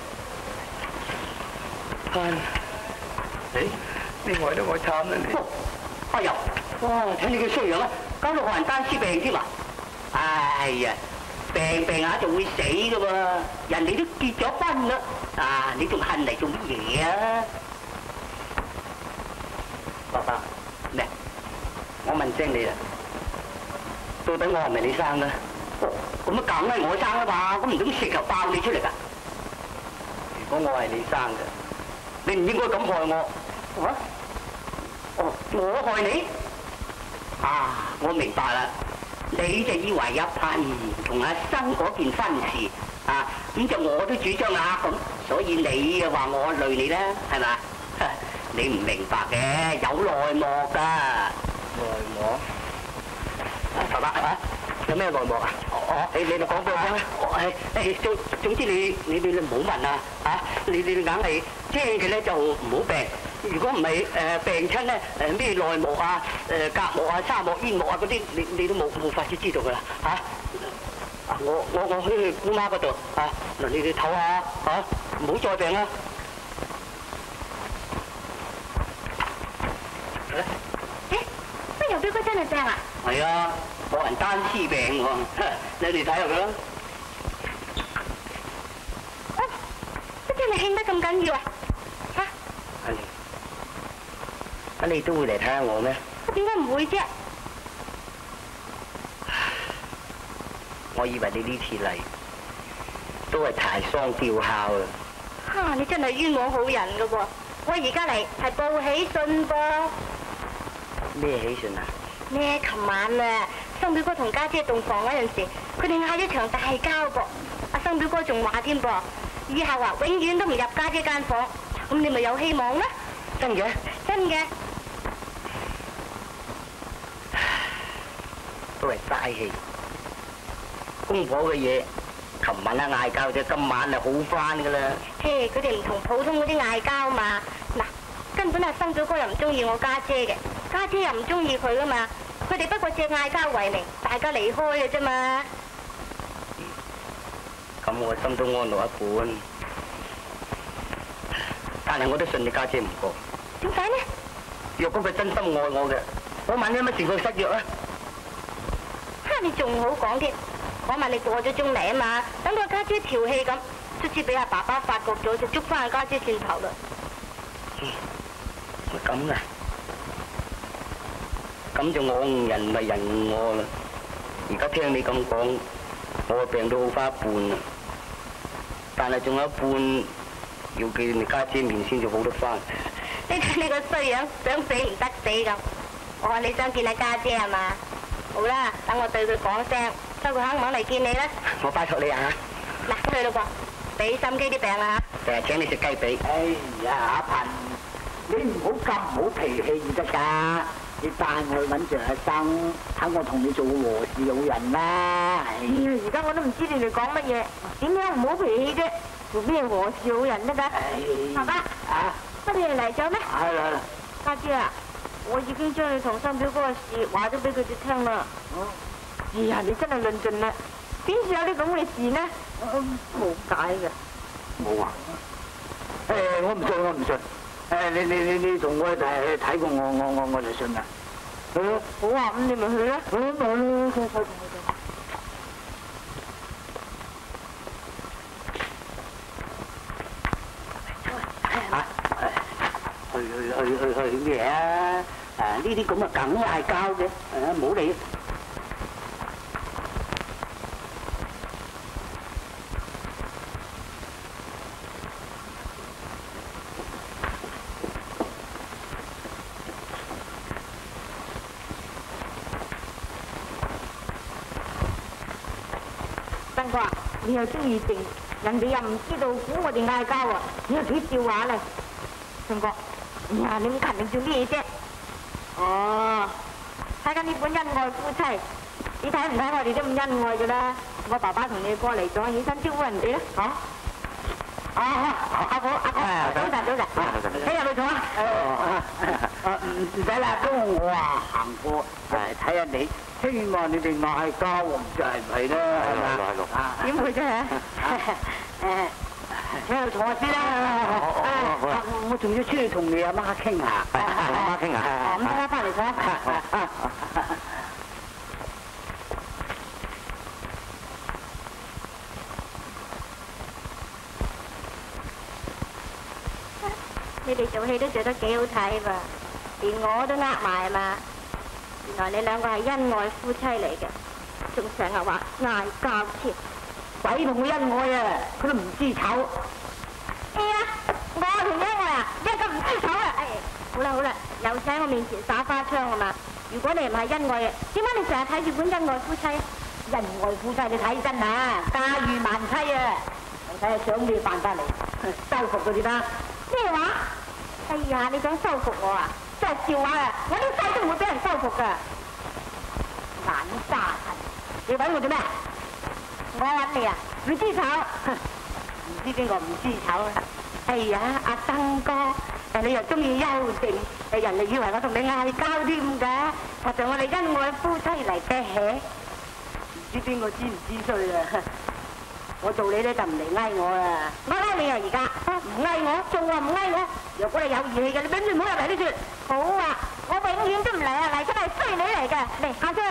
貧，你害到我慘啦你。 哎呀，哇！睇你嘅衰樣啊，搞到害人單絲病添啊！哎呀，病下就會死噶喎，人哋都結咗婚啦，啊！你仲恨嚟做乜嘢啊？爸爸，咩？我問聲你啦，到底我係咪你生噶？咁啊，梗係我生啦嘛，咁唔通石頭爆你出嚟㗎？如果我係你生嘅，你唔應該咁害我。啊？哦，我害你？啊，我明白啦，你就以為有盼兒同阿生嗰件婚事啊，咁就我都主張啦咁，所以你又話我累你啦，係咪？你唔明白嘅，有內幕㗎。內幕？爸爸啊？有咩內幕啊？你哋講俾我聽啦。總之你唔好問啊！嚇，你硬係精嘅咧就唔好病。如果唔係病親咧咩內幕啊、甲木啊、沙漠、煙幕啊嗰啲，你都冇法子知道㗎啦嚇。我去姑媽嗰度啊，嗱你哋唞下嚇，唔好再病啦。 乜又表哥真係病啊？ 係啊。冇人單絲病喎，你哋睇下佢啦。 啊！乜真係興得咁緊要啊？嚇！ 係。你都會嚟睇下我咩？ 我點解唔會啫？ 我以為你呢次嚟都係柴桑吊孝啊！ 嚇！你真係冤枉好人噶噃！我而家嚟係報喜訊噃。 咩喜訊啊？ 咩？琴晚啊！生表哥同家姐洞房嗰陣時，佢哋嗌咗場大交噃。阿生表哥仲話添噃，以後啊永遠都唔入家姐間房。咁你咪有希望啦？ 真嘅？ 真嘅。 都係嘥氣。公婆嘅嘢，琴晚啊嗌交啫，今晚啊好翻噶啦。 嘿，佢哋唔同普通嗰啲嗌交嘛。嗱，根本阿生表哥又唔中意我家姐嘅，家姐又唔中意佢噶嘛。佢哋不過借嗌交為名，大家離開嘅啫嘛。 咁我心都安樂一半，但係我都信你家姐唔過。 點解呢？ 若果佢真心愛我嘅，嗰晚因乜事佢失約啊？ 哈！你仲好講添，嗰晚你過咗鐘嚟啊嘛，等個家姐調戲咁，卒之俾阿爸爸發覺咗，就捉翻阿家姐轉頭啦。 咁啊？咁就我誤人咪人誤我啦！而家聽你咁講，我個病都好翻一半啦，但係仲有一半要見你家姐面先至好得翻。 你睇你個衰樣，想死唔得死咁。我話你想見阿家姐係嘛？好啦，等我對佢講聲，收佢肯唔肯嚟見你啦。 我拜託你啊！ 嗱，去咯噃，俾心機啲病啦嚇。 成日請你食雞髀。 哎呀，阿貧，你唔好咁好脾氣唔得㗎。你帶我去揾住阿生，等我同你做個和事佬人啦。 而家我都唔知你哋講乜嘢，點樣唔好脾氣啫？做咩和事佬人得㗎？爸爸， 啊， 乜你哋嚟咗咩？ 係啦。 家姐啊，我已經將你同新表哥嘅事話咗俾佢哋聽啦。哎呀，你真係論盡啦！點知有啲咁嘅事呢？冇解嘅。 冇啊！我唔信，我唔信。你同我睇過我就信啦。 好啊，咁你咪去啦。 去咩啊？呢啲咁啊梗嗌交嘅，唔好理。 你又中意靜，人哋又唔知道估我哋嗌交啊，你又睇笑話嚟。信哥，呀，你咁勤力做咩啫？哦，睇緊呢本《恩愛夫妻》，你睇唔睇我哋都咁恩愛噶啦？我爸爸同你過嚟咗，起身招呼人哋啦，嚇！阿婆，早晨，你入去坐啊！ 唔使啦，都我行過睇下你，希望你哋嗌交就係唔係啦？係嘛？ 點會啫？ 喺度坐下先啦。我仲要出去同你阿媽傾下。同阿媽傾下。 咁等下翻嚟坐。你哋做戲都做得幾好睇噃，連我都呃埋嘛。原來你兩個係恩愛夫妻嚟嘅，仲成日話嗌交添。 鬼同佢恩愛啊，佢都唔知醜。 哎呀，我同你恩愛啊，一個唔知醜啊！哎，好啦，又喺我面前耍花槍啊嘛。如果你唔係恩愛嘅，點解你成日睇住本恩愛夫妻？恩愛夫妻你睇真啊，家喻萬妻啊！我睇下想咩辦法嚟收服佢哋啦。咩話？哎呀，你想收服我啊？真係笑話啊！我呢世都唔會俾人收服噶。懶沙塵，你揾我做咩？我揾你啊！唔知醜，唔知邊個唔知醜啊？哎呀，阿生哥，你又中意幽靜，人哋以為我同你嗌交添㗎。我就我哋恩愛夫妻嚟嘅，唔知邊個知唔知衰啊？我做你咧就唔嚟嗌我啦，我嗌你啊而家，唔嗌我，做啊唔嗌我。若果你有義氣嘅，你永遠唔好入嚟呢處。好啊，我永遠都唔嚟啊，嚟出係衰女嚟嘅。嚟，下張。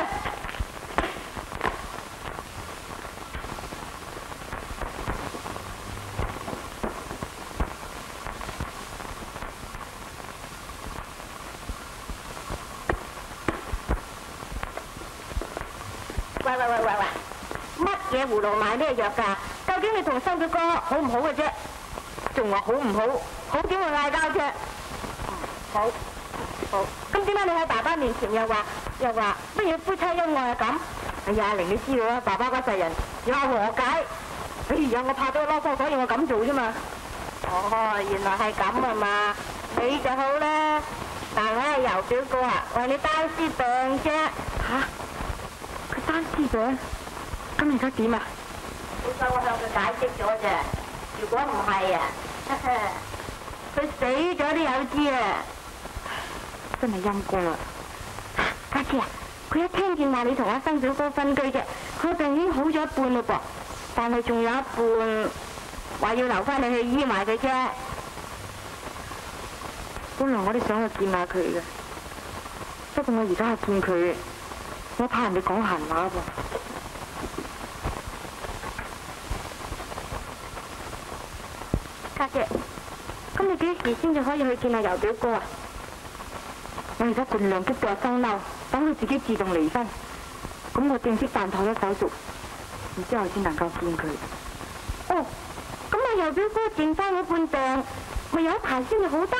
喂，乜嘢葫蘆買咩藥㗎？究竟你同收表哥好唔好嘅啫？仲話好唔好？好點會嗌交啫？好。咁點解你喺爸爸面前又話乜嘢夫妻恩愛啊咁？哎呀，玲你知道啦，爸爸嗰世人要和解。哎呀，我怕咗囉嗦，所以我咁做啫嘛。哦，原來係咁啊嘛，你就好啦。但係由表哥啊，話你單絲病啫。嚇？佢單絲病？咁而家點啊？好彩我向佢解釋咗啫。如果唔係啊，佢死咗都有知啊！真係陰公啊！家姐啊，佢一聽見話你同阿生表哥分居啫，佢病已經好咗一半嘞噃，但係仲有一半話要留翻你去醫埋佢啫。本來我都想去見下佢嘅，不過我而家去見佢，我怕人哋講閒話噃。家姐，咁你幾時先至可以去見阿尤表哥啊？我而家盡量激到阿生嬲，等佢自己自動離婚，咁我正式辦妥咗手續，然之後先能夠見佢。哦，咁阿尤表哥剩翻嗰半病，咪有一排先至好得。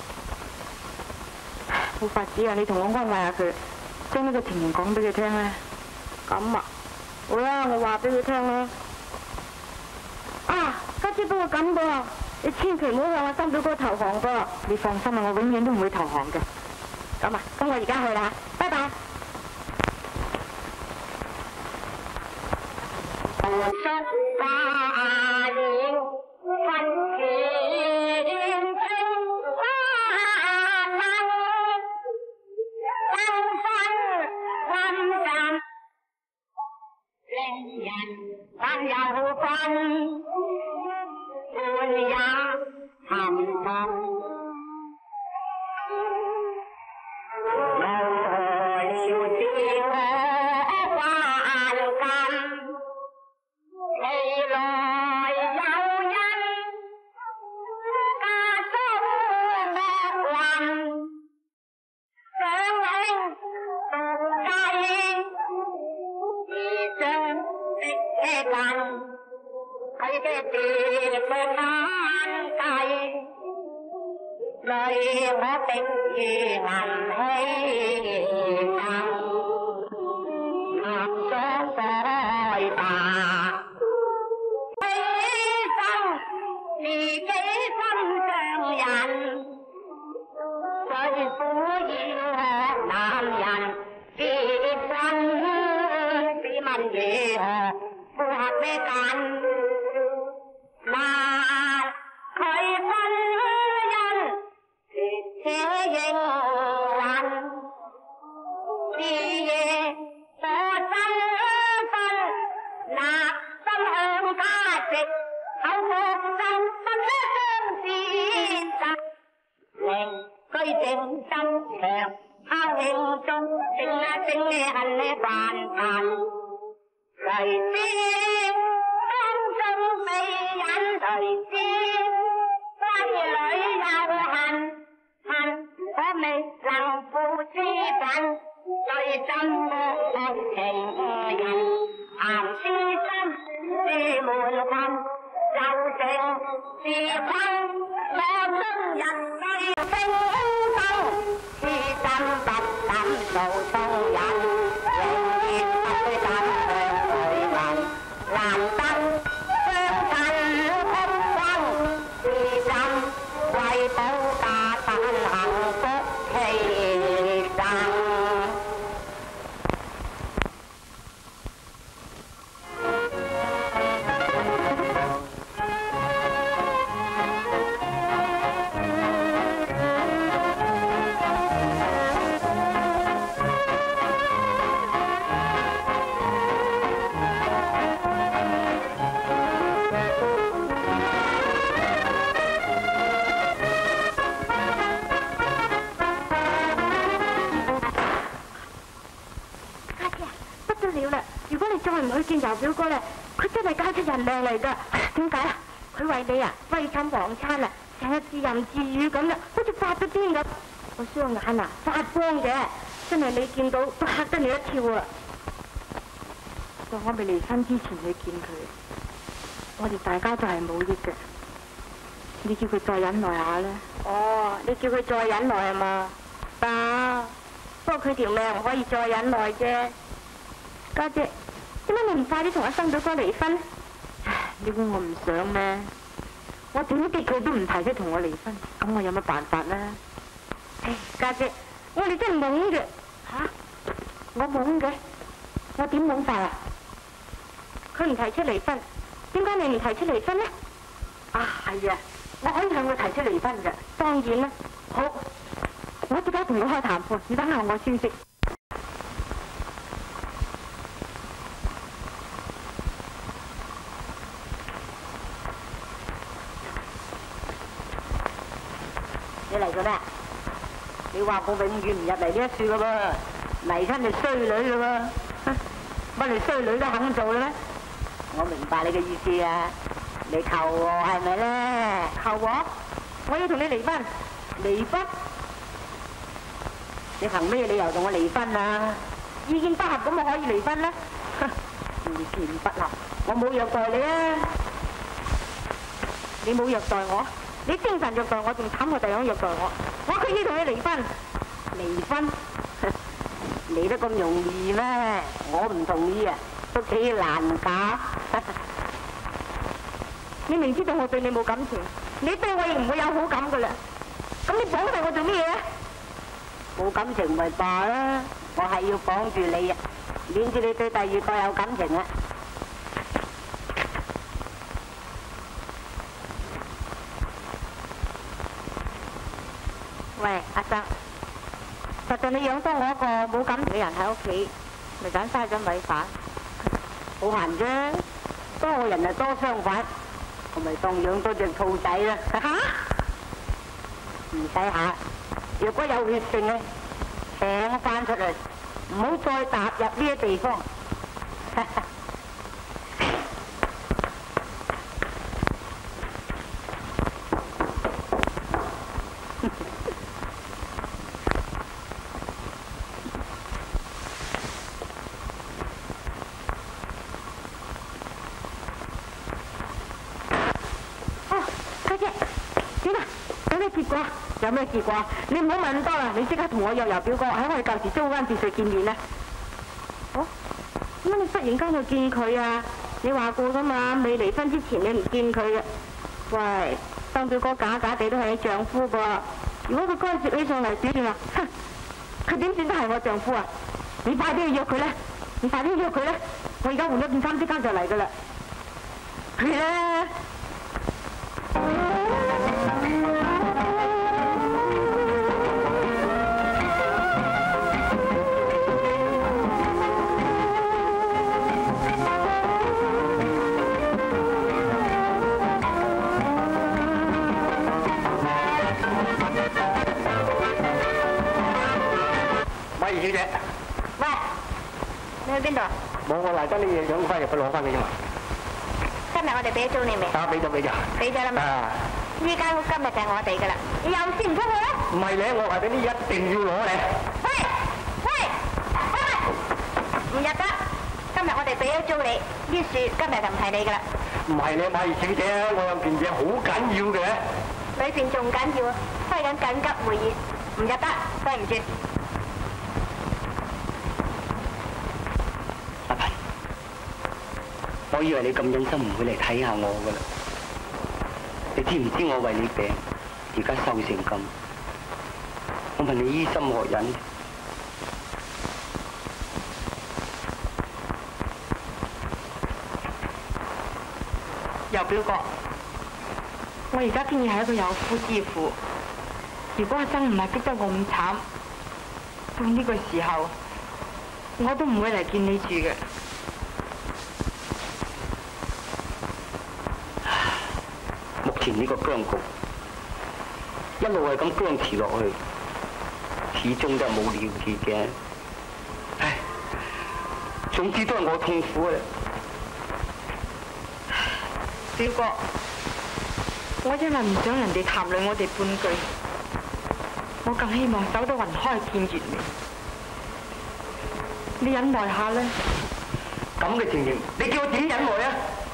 冇法子啊！你同我安慰下佢，將呢個情形講俾佢聽咧。咁啊，好啦，我話俾佢聽啦。啊，家姐，不過咁噃，你千祈唔好向我生表哥投降噃。你放心啊，我永遠都唔會投降嘅。咁啊，咁我而家去啦，拜拜。 自己心上人，最苦要男人結婚，試問如何配合咩緊？嗱，佢婚姻且應允，事業我身份，立心向價值。口角心分相自另居正真長，敲慶中正恨呢煩煩，誰知當中未忍，誰知閨女又恨可未能負之憤，最真惡情人談私心是門困。就成是困，我中人對聲聲，痴心不敢做中人，永遠不敢向佢問，難得相近空生，是怎為保家但幸福犧牲。唔去見尤表哥咧，佢真係交出人命嚟㗎。點解？佢為你啊，威親王餐啊，成日自言自語咁啦，好似發咗癲咁。個雙眼啊發光嘅，真係你見到都嚇得你一跳啊！在我未離婚之前去見佢，我哋大家都係冇益嘅。你叫佢再忍耐下啦。哦，你叫佢再忍耐係嘛？得，不過佢條命唔可以再忍耐啫。家姐。點解你唔快啲同阿生表哥離婚？唉，你估我唔想咩？我點逼佢都唔提出同我離婚，咁我有乜辦法呢？唉，家姐，我哋真係懵嘅。吓？我懵嘅？我點懵法啊？佢唔提出離婚，點解你唔提出離婚呢？啊，係啊，我可以向佢提出離婚嘅。當然啦。好，我即刻同佢開談判，你等下我消息。你嚟做咩？你話我永遠唔入嚟呢一處噶噃，嚟親你衰女噶喎，乜你衰女都肯做啦咩？我明白你嘅意思啊，你求我係咪咧？求我？我要同你離婚，離婚？你憑咩理由同我離婚啊？意見不合咁我可以離婚啦？意見不合，我冇虐待你啊！你冇虐待我？你精神虐待我，仲慘過第二樣虐待我。我可以同你離婚，離婚離得咁容易咩？我唔同意啊，都幾難搞。你明知道我對你冇感情，你對我亦唔會有好感噶啦。咁你綁住我做咩嘢？冇感情咪罷啦，我係要綁住你啊，免至你對第二個有感情啊。喂，阿生，實在你養多我一個冇感情嘅人喺屋企，咪盞嘥咗米飯，好閒啫。多個人就多相反，我咪當養多隻兔仔啦。嚇？唔使嚇，若果有血性咧，請翻出嚟，唔好再踏入呢啲地方。有咩結果？你唔好問咁多啦，你即刻同我約尤表哥喺我哋舊時租嗰間別墅見面啦。哦，點解你忽然間去見佢啊？你話過噶嘛，未離婚之前你唔見佢嘅。 喂，生表哥假假地都係你丈夫噃，如果佢干涉起上嚟點算啊？哼，佢點算都係我丈夫啊！你快啲去約佢啦！你快啲約佢啦！我而家換咗件衫，即刻就嚟噶啦！去啦！ 馬二小姐， 喂，你去邊度啊？ 冇，我嚟得啲嘢想翻入去攞翻嘅啫嘛。 今日我哋俾咗租你未？ 啊，俾咗。 俾咗啦嘛。 啊， 呢間屋今日就係我哋噶啦，你又先唔出去咧？ 唔係咧，我話俾你一定要攞咧。 喂，唔入得。今日我哋俾咗租你，於是今日就唔係你噶啦。 唔係咧，馬二小姐，我有件嘢好緊要嘅。 裏邊仲緊要啊，開緊緊急會議，唔入得，對唔住。 阿貧，我以為你咁忍心唔會嚟睇下我噶啦，你知唔知我為你病，而家瘦成咁？我問你醫心何忍？ 又表哥，我而家竟然係一個有夫之婦，如果阿生唔係逼得我咁慘，到呢個時候，我都唔會嚟見你住嘅。 目前呢個僵局一路係咁僵持落去，始終都係冇了結嘅。唉，總之都係我痛苦嘅。 表哥，我因為唔想人哋談論我哋半句，我更希望守得雲開見月明。你忍耐下啦。 咁嘅情形，你叫我點忍耐啊？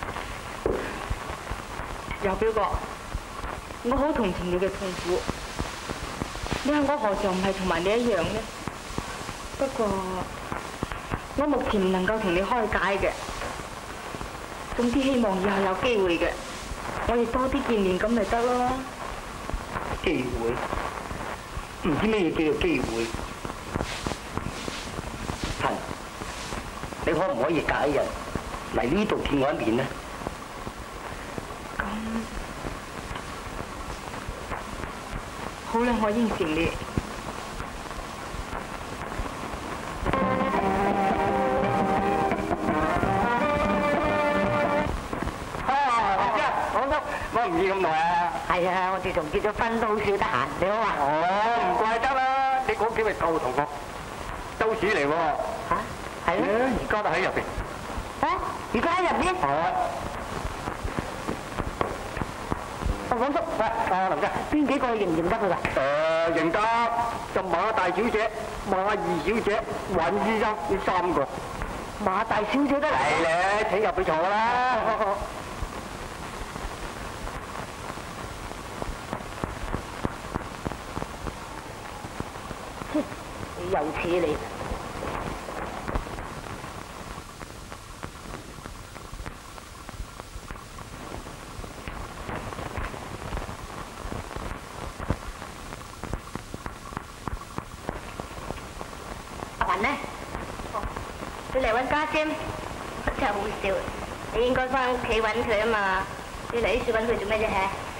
又表哥，我好同情你嘅痛苦。你話我何嘗唔係同埋你一樣呢？不過我目前唔能夠同你開解嘅。總之希望以後有機會嘅，我哋多啲見面咁咪得咯。 機會？唔知咩叫做機會？陳，你可唔可以隔一日嚟呢度見我一面呢？ 咁好啦，我應承你。 我唔要咁耐啊！ 係啊，我自從結咗婚都好少得閒。你好啊？ 哦，唔怪得啦，你嗰幾位舊同學周鼠嚟喎。 嚇？係咩？ 而家都喺入邊。 啊？而家喺入邊？ 係啊。 黃叔，喂，林家，邊幾個認唔認得佢㗎？ 認得，就馬大小姐、馬二小姐、尹醫生呢3個。 馬大小姐得嚟？ 係咧，請入去坐啦。 你又似你。阿雲呢？ 你嚟揾家姐，真係好笑。你應該翻屋企揾佢啊嘛，你嚟呢處揾佢做咩啫？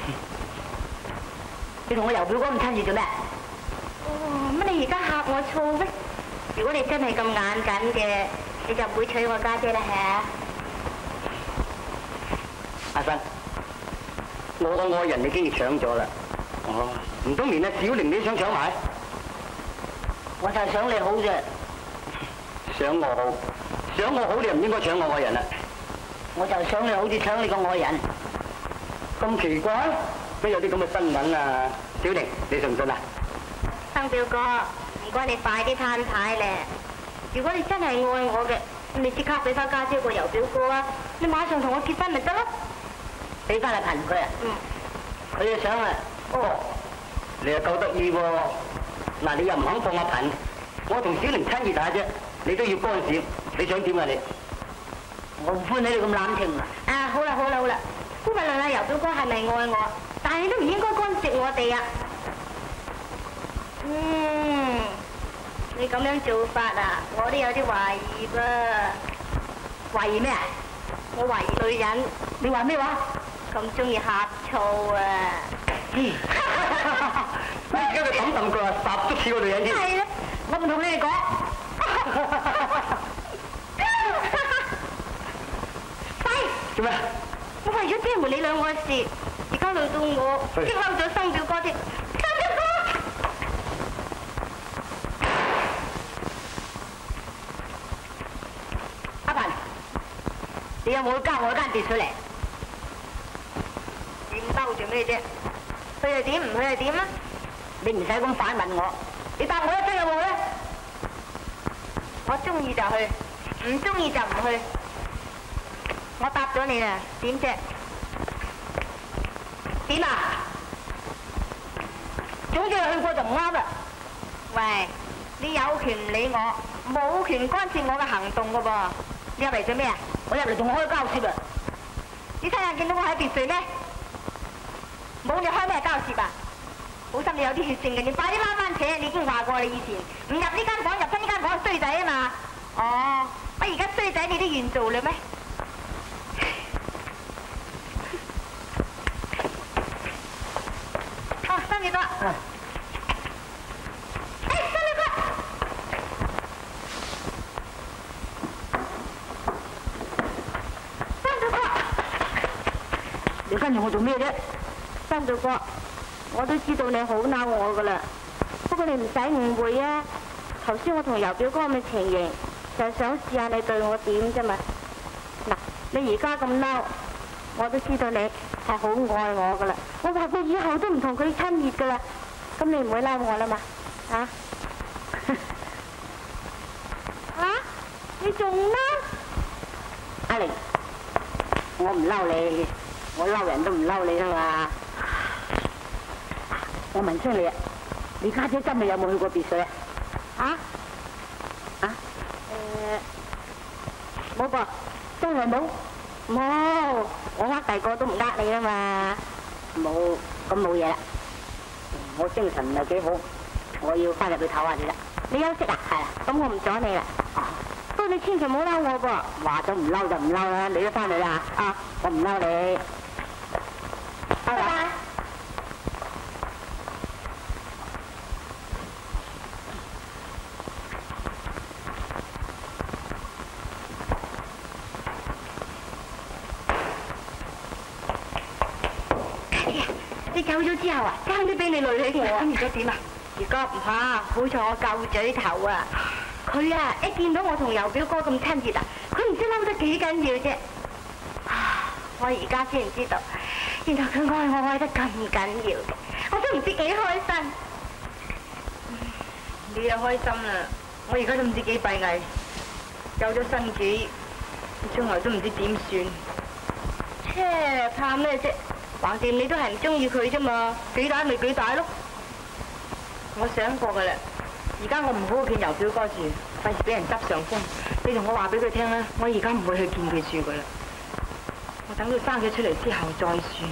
你同我油表哥咁親住做咩？ 哦，乜你而家嚇我錯咩？如果你真係咁眼緊嘅，你就唔會娶我家姐啦， 阿生，我個愛人你竟然搶咗啦！哦，唔通連阿小玲你都想搶埋？ 我就係想你好啫。 想我好，想我好你又唔應該搶我愛人啦。 我就係想你好似搶你個愛人。 咁奇怪？乜有啲咁嘅新聞啊？小玲，你信唔信啊？ 生表哥，唔該你快啲攤牌咧！如果你真係愛我嘅，咁你即刻俾翻家姐個油表哥啊！你馬上同我結婚咪得咯！ 俾翻嚟貧佢啊！佢就想啊！ 哦，你又夠得意喎！嗱，你又唔肯放阿貧，我同小玲親熱下啫，你都要干涉，你想點啊你？ 我唔歡喜你咁濫情啊！ 啊，好啦好啦好啦，姑不論阿尤表哥係咪愛我，但係你都唔應該干涉我哋啊。你咁樣做法啊，我都有啲懷疑噃。懷疑咩啊？我懷疑女人。你話咩話？咁中意呷醋啊！ 你而家嘅抌抌腳啊，霎都似個女人添。 係啦，我唔同你哋講。喂， 做咩？ 我為咗遮瞞你兩個嘅事，而家累到我激嬲咗生表哥添。生表哥，阿凡，你有冇交我間跌水嚟？點兜做咩啫？去係點，唔去係點啊？你唔使咁反問我，你答我一聲有冇咧？我中意就去，唔中意就唔去。我答咗你啦，點啫？點啊？總之去過就唔啱啦。喂，你有權唔理我，冇權干涉我嘅行動噶噃。你入嚟做咩啊？我入嚟同我開交涉啊！你親眼見到我喺別墅咩？冇你開咩交涉啊？好心你有啲血性嘅，你快啲拉翻扯！你已經話過你以前唔入呢間房，入親呢間房衰仔啊嘛。哦，乜而家衰仔你都願做嘞咩？哦，生表哥。生表哥。生表哥。你跟住我做咩啫？生表哥。我都知道你好嬲我噶啦，不過你唔使誤會啊。頭先我同尤表哥嘅情形，就係想試下你對我點啫嘛。嗱，你而家咁嬲，我都知道你係好愛我噶啦。我話過以後都唔同佢親熱噶啦，咁你唔會嬲我啦嘛？啊？啊？你仲嬲？阿玲，我唔嬲你，我嬲人都唔嬲你啦嘛。我問清你啊，你家姐真係有冇去過別墅啊？冇噃，真係冇。冇，我呃第個都唔呃你啦嘛。冇，咁冇嘢啦。我精神唔係幾好，我要翻入去唞下你啦。你休息啊？係啊。咁我唔阻你啦。不過你千祈唔好嬲我噃。話咗唔嬲就唔嬲啦，你都翻嚟啦。啊，我唔嬲你。拜拜。你走咗之後啊，爭啲俾你累起我啊！咁而家點啊？而家唔怕，好彩我夠嘴頭啊！佢啊，一見到我同尤表哥咁親熱啊，佢唔知嬲得幾緊要啫。我而家先知道，原來佢愛我愛得咁緊要嘅，我都唔知幾開心。你又開心啦，我而家都唔知幾閉翳，有咗新主，將來都唔知點算。切，怕咩啫？橫掂你都係唔中意佢啫嘛，舉打咪舉打咯。我想過噶啦，而家我唔好去見尤表哥住，費事俾人執上風。你同我話俾佢聽啦，我而家唔會去見佢住噶啦。我等佢生咗出嚟之後再算。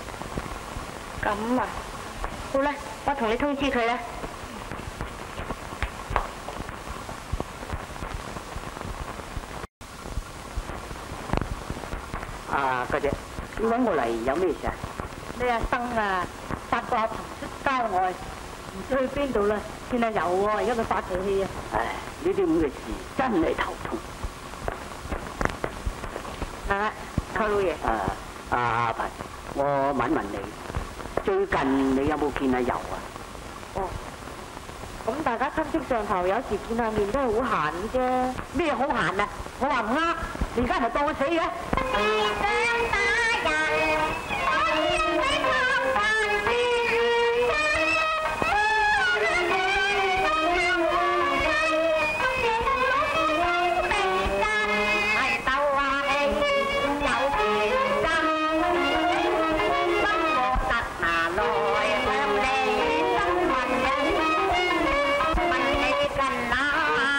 咁啊，好啦，我同你通知佢啦。 家姐，你揾我嚟有咩事啊？ 你阿生啊，發個阿婆出郊外，唔知去邊度啦，見阿油喎，而家佢發脾氣啊！ 唉，呢啲咁嘅事真係頭痛。 寇老爺。 阿凡，我問問你，最近你有冇見阿油啊？ 哦，咁大家親戚上頭有時見下面都係好閒啫。 咩好閒啊？我話唔啱，你而家係咪當我死嘅？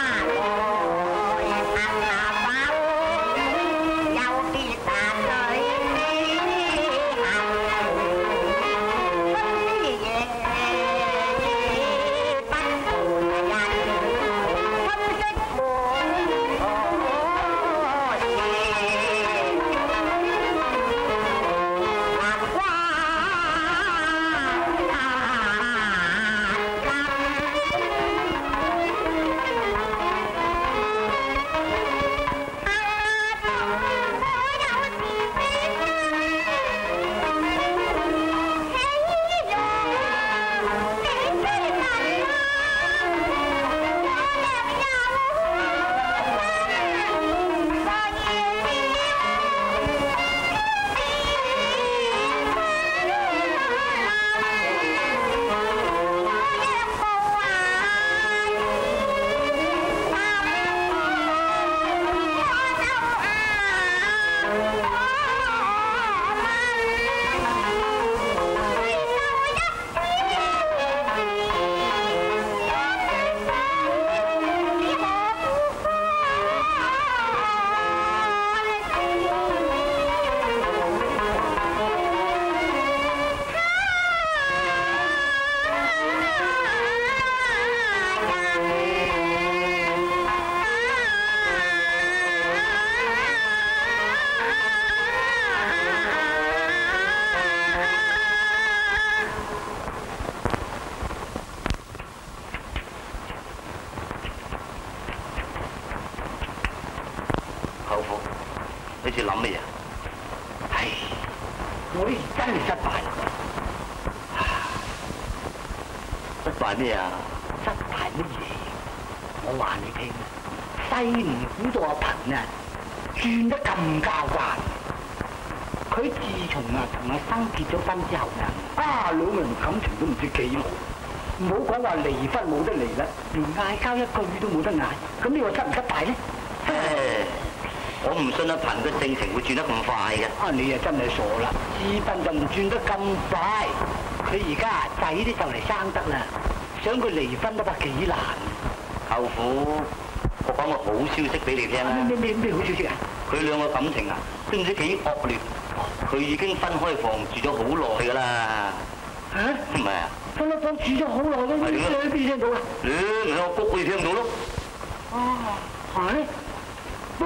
有啲大女。 話咩啊？ 失敗乜嘢？我話你聽啊，細唔估到阿貧啊，轉得咁交關。佢自從啊同阿生結咗婚之後啊，兩個人感情都唔知幾好。唔好講話離婚冇得離啦，連嗌交一句都冇得嗌。咁你話失唔失敗咧？ 我唔信阿貧嘅性情會轉得咁快嘅。 啊，你啊真係傻啦！自笨就唔轉得咁快。佢而家仔都就嚟生得啦，想佢離婚都話幾難。 舅父，我講個好消息俾你聽啦。 咩好消息啊？ 佢兩個感情啊，都唔知幾惡劣。佢已經分開房住咗好耐㗎啦。 嚇？ 唔係啊？ 分開房住咗好耐嘅，你喺邊聽到啊？ 你喺我谷裏聽到咯。 哦，係。喂！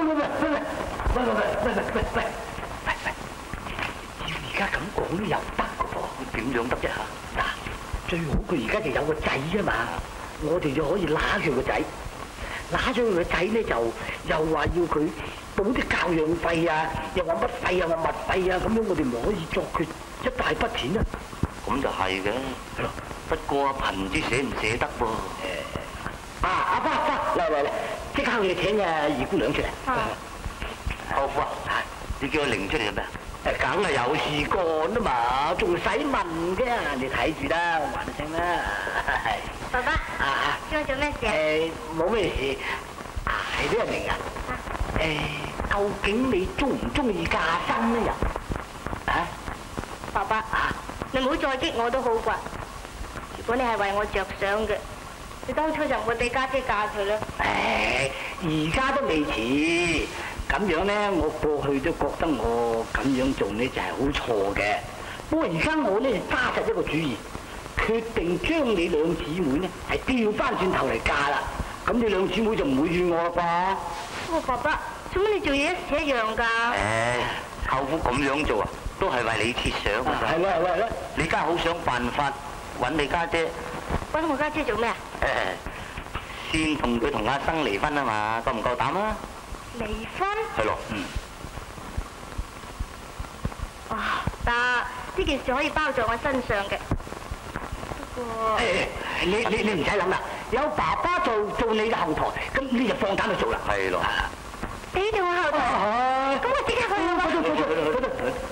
照而家咁講都有得嘅噃。 點樣得啫嚇？ 嗱，最好佢而家就有個仔啊嘛，我哋就可以揦佢個仔，揦咗佢個仔咧就又話要佢補啲教養費啊，又話乜費啊，話物費啊，咁樣我哋咪可以作佢一大筆錢啊！ 咁就係嘅。 係咯。 不過阿貧唔知捨唔捨得噃。 阿爸，嚟，即刻我哋請二姑娘出嚟。 舅父啊，你叫我拎出嚟係咩？ 梗係有事幹啊嘛，仲使問嘅？你睇住啦，我話你聽啦。 爸爸，叫我做咩事啊？ 冇咩事。係呢個明啊。究竟你中唔中意嫁身呢？又爸爸，你唔好再激我都好啩。如果你係為我着想嘅，你當初就唔會俾家姐嫁佢啦。 而家都未遲。咁樣咧，我過去都覺得我咁樣做呢就係好錯嘅。不過而家我咧揸實一個主意，決定將你兩姊妹呢係調翻轉頭嚟嫁啦。咁你兩姊妹就唔會怨我啦啩？ 不過爸爸，做乜你做嘢一時一樣㗎？ 舅父咁樣做啊，都係為你設想㗎咋。 係啦。 你家好想辦法揾你家姐。 揾我家姐做咩啊？ 先同佢同阿生離婚啊嘛，夠唔夠膽啊？ 離婚？ 係咯， 得，呢件事可以包在我身上嘅。不過， 你唔使諗啦，有爸爸做你嘅後台，咁你就放膽去做啦。 係咯。 你做我後台？咁我即刻去。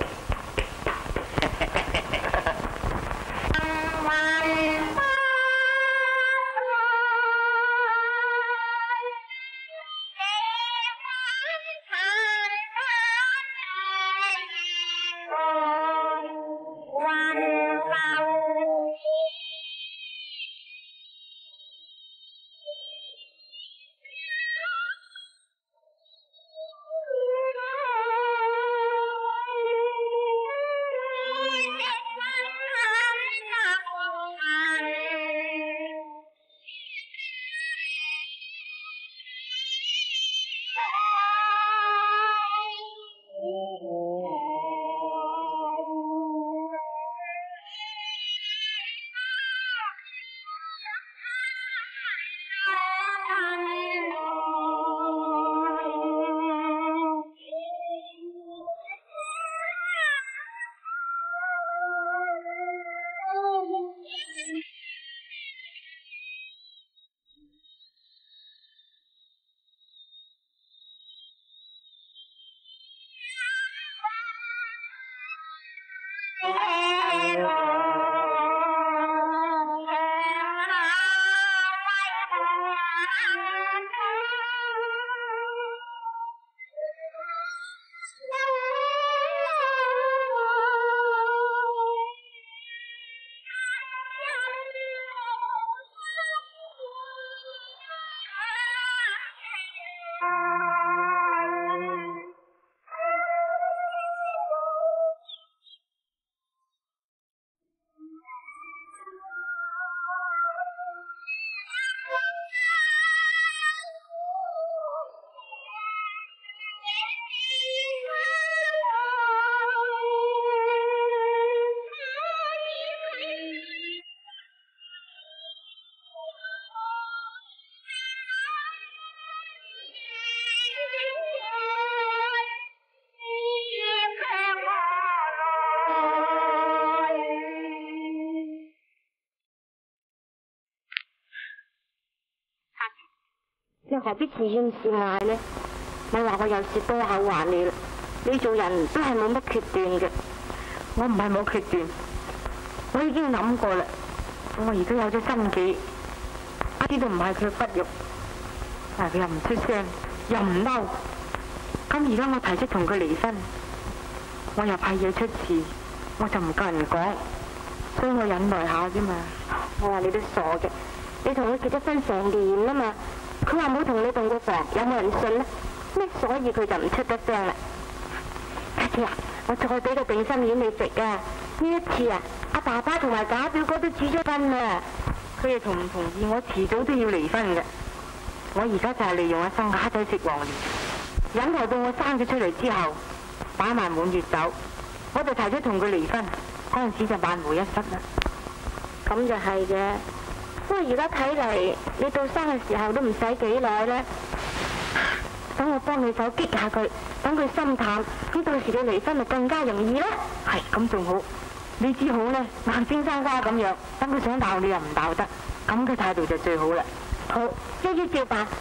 你何必自怨自艾呢？咪話我有事多口話你啦。你做人都係冇乜決斷嘅。 我唔係冇決斷，我已經諗過啦。我而家有咗心計，一啲都唔係佢不育，但係佢又唔出聲，又唔嬲。咁而家我提出同佢離婚，我又怕嘢出事，我就唔夠人講，所以我忍耐下啫嘛。 我話你都傻嘅，你同佢結咗婚成年啦嘛，佢話冇同你動過房，有冇人信呢？咩所以佢就唔出得聲啦？家姐啊，我再俾個定心丸你食啊！呢一次啊，阿爸爸同埋假表哥都指咗婚啦， 佢哋同唔同意我遲早都要離婚嘅。我而家就係利用阿生啞仔食黃連，忍耐到我生咗出嚟之後，打埋滿月酒，我就提出同佢離婚。嗰陣時就萬無一失啦。 咁就係嘅。不過而家睇嚟，你到生嘅時候都唔使幾耐啦。等我幫你手激下佢，等佢心淡，咁到時你離婚就更加容易啦。 係咁仲好，你只好呢眼睛生花咁樣，等佢想鬧你又唔鬧得，咁嘅態度就最好啦。 好，一於照辦。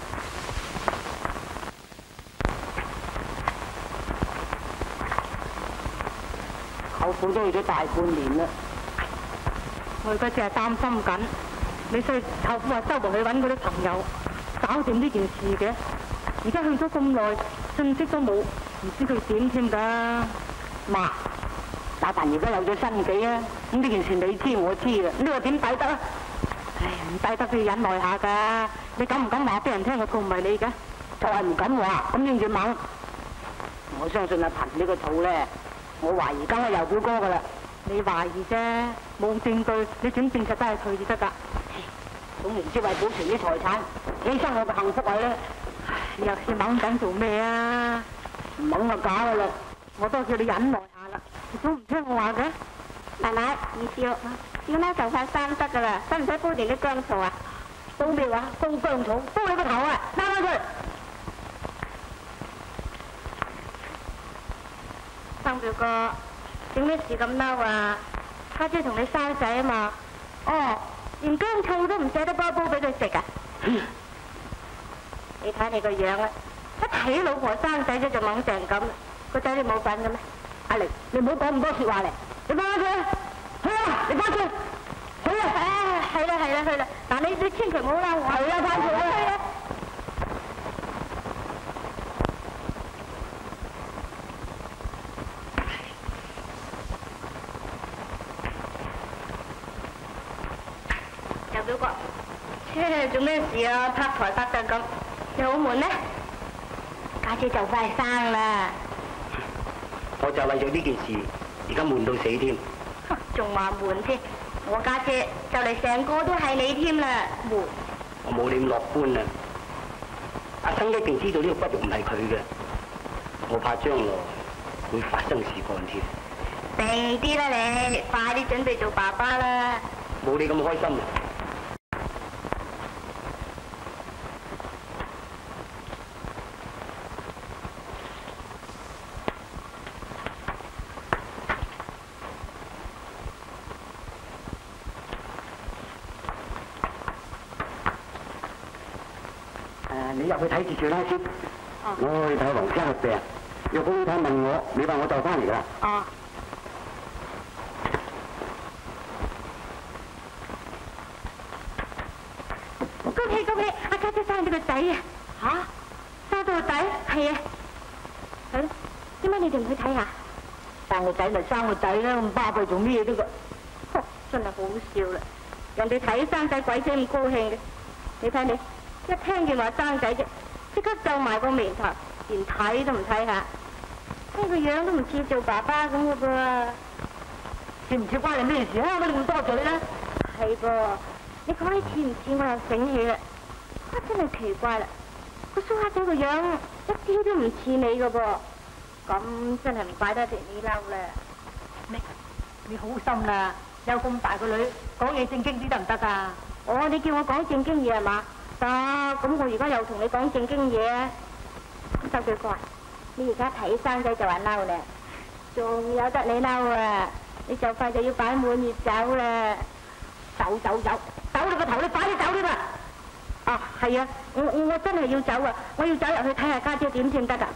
舅父都去咗大半年啦， 我而家淨係擔心緊，你所以舅父話周圍去揾嗰啲朋友，搞掂呢件事嘅。而家去咗咁耐，信息都冇，唔知佢點添㗎。 媽，打扮而家有咗新計啊！咁呢件事你知我知啦，呢個點抵得啊？ 唉，唔抵得都要忍耐下㗎。你敢唔敢話俾人聽個肚唔係你嘅？ 就係唔敢話，咁先至猛。我相信阿貧呢個肚咧，我懷疑梗係由表哥㗎啦。 你懷疑啫，冇證據，你點證實都係佢至得㗎。 總言之，為保存啲財產，犧牲我嘅幸福位咧。 你又是猛緊做咩啊？ 唔猛就假㗎啦！ 我都叫你忍耐下啦，你都唔聽我話嘅。 奶奶，二少，少奶就快生得㗎啦，使唔使煲定啲薑醋啊？煲咩話？煲薑醋，煲你個頭啊！拉開佢！生表哥，點咩事咁嬲啊？家姐同你生仔啊嘛。哦，連薑醋都唔捨得煲俾佢食啊！你睇你個樣啊，一睇老婆生仔啫就懵成咁，個仔你冇份嘅咩？阿玲，你唔好講咁多說話嚟，你翻去，去啊！你翻去，去啊！係啦係啦去啦，嗱你千祈唔好嬲我。係啦，翻去啦。去啦。有表哥，做咩事啊？拍台拍凳咁。你好悶呢？家姐就快生啦， 我就為咗呢件事，而家悶到死添。 仲話悶添？我家姐就嚟成個都係你添啦，悶。 我冇你咁樂觀啊！阿生一定知道呢個骨肉唔係佢嘅，我怕將來會發生事幹添。 定啲啦你，快啲準備做爸爸啦！ 冇你咁開心啊！你入去睇住住啦先。我去睇黃生嘅病，若果你睇問我，你話我就翻嚟噶啦。 哦。恭喜恭喜！阿家姐生咗個仔啊！吓？生咗個仔？係啊。係咯。點解你哋唔去睇下？生個仔咪生個仔啦，咁巴閉做咩呢個？真係好笑啦！人哋睇生仔鬼死咁高興嘅，你睇你。一聽見話生仔啫，即刻皺埋個眉頭，連睇都唔睇下，呢個樣都唔似做爸爸咁嘅噃。似唔似關你咩事啊？乜你咁多嘴咧？係噃，你講起似唔似我又醒起啦。啊，真係奇怪啦，個蘇蝦仔個樣一啲都唔似你嘅噃。咁真係唔怪得你嬲啦。 你好心啦，有咁大個女，講嘢正經啲得唔得啊？ 哦，你叫我講正經嘢係嘛？得，咁我而家又同你講正經嘢。周表哥，你而家睇生仔就話嬲咧，仲有得你嬲啊！你就快就要擺滿月酒啦，走走走，走你個頭，你快啲走添啊！ 啊，係啊，我真係要走啊！我要走入去睇下家姐點先得㗎。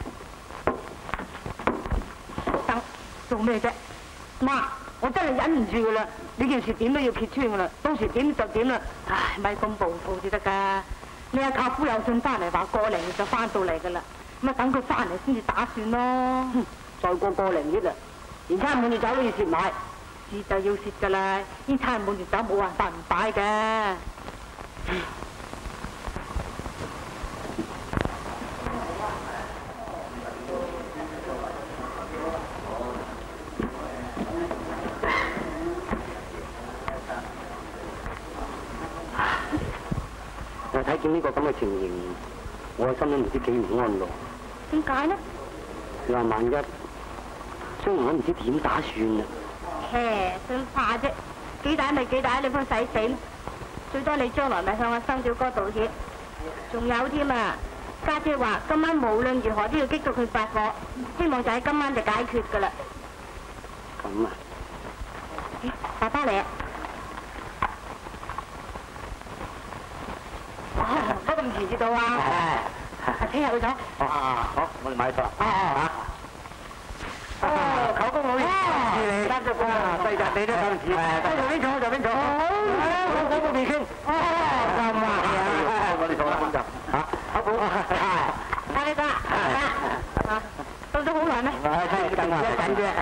等做咩啫？媽，我真係忍唔住㗎啦！呢件事點都要揭穿㗎啦，到時點就點啦。唉，咪咁暴躁至得㗎。你阿舅父有信翻嚟話過零月就翻到嚟㗎啦，咁啊等佢翻嚟先至打算咯。再過個零月啦，連餐滿月酒都要蝕埋，蝕就要蝕㗎啦。呢餐滿月酒冇辦法唔擺嘅。 我睇見呢個咁嘅情形，我嘅心都唔知幾唔安樂。 點解呢？ 你話萬一，雖然我唔知點打算啊。 算怕啫，幾大咪幾大，你幫使死。最多你將來咪向阿生表哥道歉。仲有添啊，家姐話今晚無論如何都要激到佢發火，希望就喺今晚就解決㗎啦。 咁啊？ 爸爸嚟啊！都咁遲至到啊！聽日去咗。 好，我哋買咗。 舅公老爺，你得咗啊！細侄你都咁似，就邊坐就邊坐。好，嗰邊傾。咁啊，我哋坐啦，咁就阿寶， 阿你哥，到咗好耐咩？ 等一陣啫。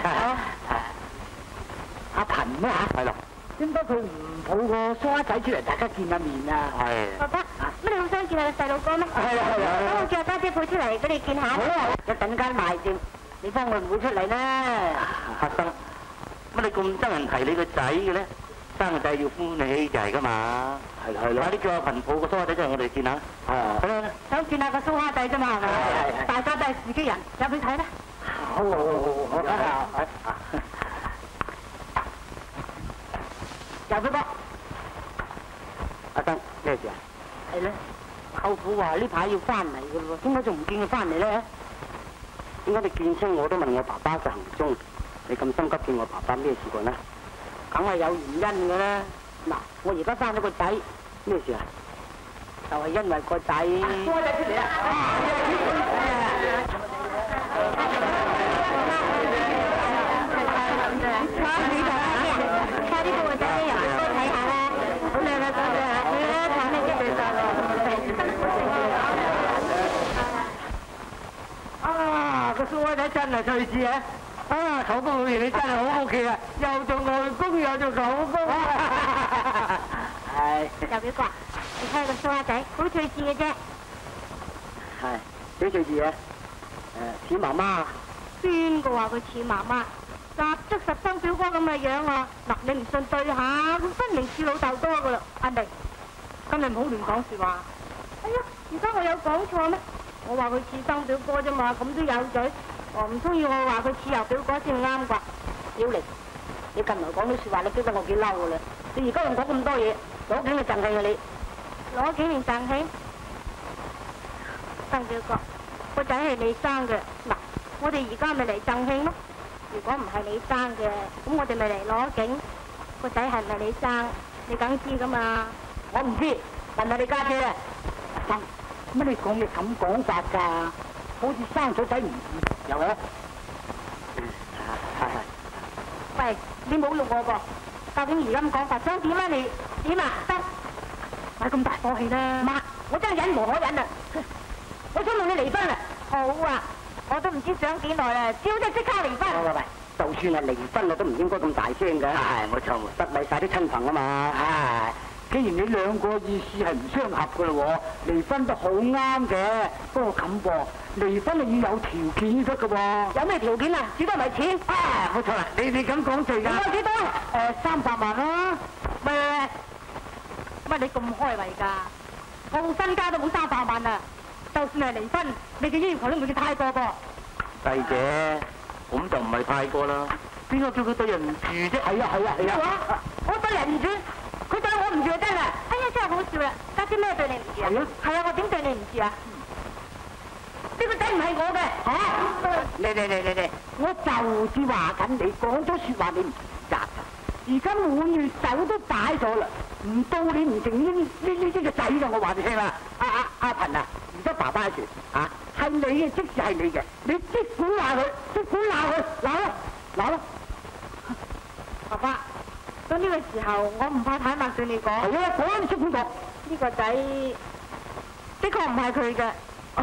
阿貧咩嚇？ 係咯。 點解佢唔抱個梳仔出嚟，大家見下面啊？ 係。 爸爸，乜你好想見下個細路哥咩？ 係啊。 咁我叫阿家姐抱出嚟俾你見下。好啊，一陣間埋掂，你方會唔會出嚟呢？ 阿生，乜你咁憎人提你個仔嘅咧？生個仔要歡喜就係噶嘛。係咯。你叫阿貧抱個梳仔出嚟，我哋見下。係。 想見下個蘇蝦仔啫嘛，係咪？大家都係自己人，入去睇啦。 好。 入去噃。 阿生，咩事啊？ 係咧，舅父話呢排要翻嚟嘅喎，點解仲唔見佢翻嚟咧？ 點解你見親我都問我爸爸嘅行蹤？你咁心急見我爸爸咩事過呢？ 梗係有原因嘅啦。嗱，我而家生咗個仔， 咩事啊？ 就係因為個仔。我仔出嚟啦！快啲幫個仔入去睇下啦！好靚啊，嗰隻啊！睇咩啫？對晒咯。 個蘇蝦仔真係趣致啊！舅公老爺你真係好屋企啊，又做外公又做舅公。係。 又表哥，你睇下個蘇蝦仔，好趣致嘅啫。 係幾趣致啊？似媽媽。 邊個話佢似媽媽？十足十生表哥咁嘅樣啊！嗱，你唔信對下，佢分明似老豆多噶啦。阿明，今日唔好亂講説話。哎呀，而家我有講錯咩？我話佢似生表哥啫嘛，咁都有嘴。唔中意我話佢似油表哥先啱啩？小玲，你近來講啲説話，你激得我幾嬲噶啦！你而家用講咁多嘢，攞景嚟贈慶啊你！攞景嚟贈慶？生表哥，個仔係你生嘅，嗱，我哋而家咪嚟贈慶咯。如果唔係你生嘅，咁我哋咪嚟攞景。個仔係咪你生？你梗知噶嘛？我唔知，問下你家姐啊。生，乜你講嘢咁講法㗎？好似生咗仔唔似有啊？喂，你侮辱我噃！究竟而家咁講法，想點啊你？點啊？得，咪咁大火氣啦！媽，我真係忍無可忍啊！我想同你離婚啊！好啊！我都唔知想幾耐啦，只好即刻離婚。喂，就算係離婚啊，都唔應該咁大聲嘅。係，冇錯，失禮晒啲親朋啊嘛。係，既然你兩個意思係唔相合嘅咯喎，離婚都好啱嘅。不過咁噃，離婚係要有條件先得嘅喎。有咩條件啊？只多咪錢。冇錯啦，你咁講對㗎。你幾多？300萬啦。喂，乜你咁開胃㗎？我副身家都冇300萬啊！就算係離婚，你嘅要求都唔會太過噃。 細姐，咁就唔係太過啦。邊個叫佢對人唔住啫？係啊。 我對人唔住，佢對我唔住真係。哎呀，真係好笑啦！家姐咩對你唔住啊？係啊，我點對你唔住啊？呢個仔唔係我嘅嚇。你，我就至話緊你講咗説話，你唔負責㗎。 而家滿月酒都擺咗啦，唔到你唔成呢個仔啦！我話你聽啦，阿貧啊，而家爸爸喺度啊，係你嘅，即使係你嘅，你即管鬧佢，即管鬧佢，鬧啦！ 爸爸，到呢個時候我唔怕坦白對你講。 係啊，講你即管講。 呢個仔的確唔係佢嘅。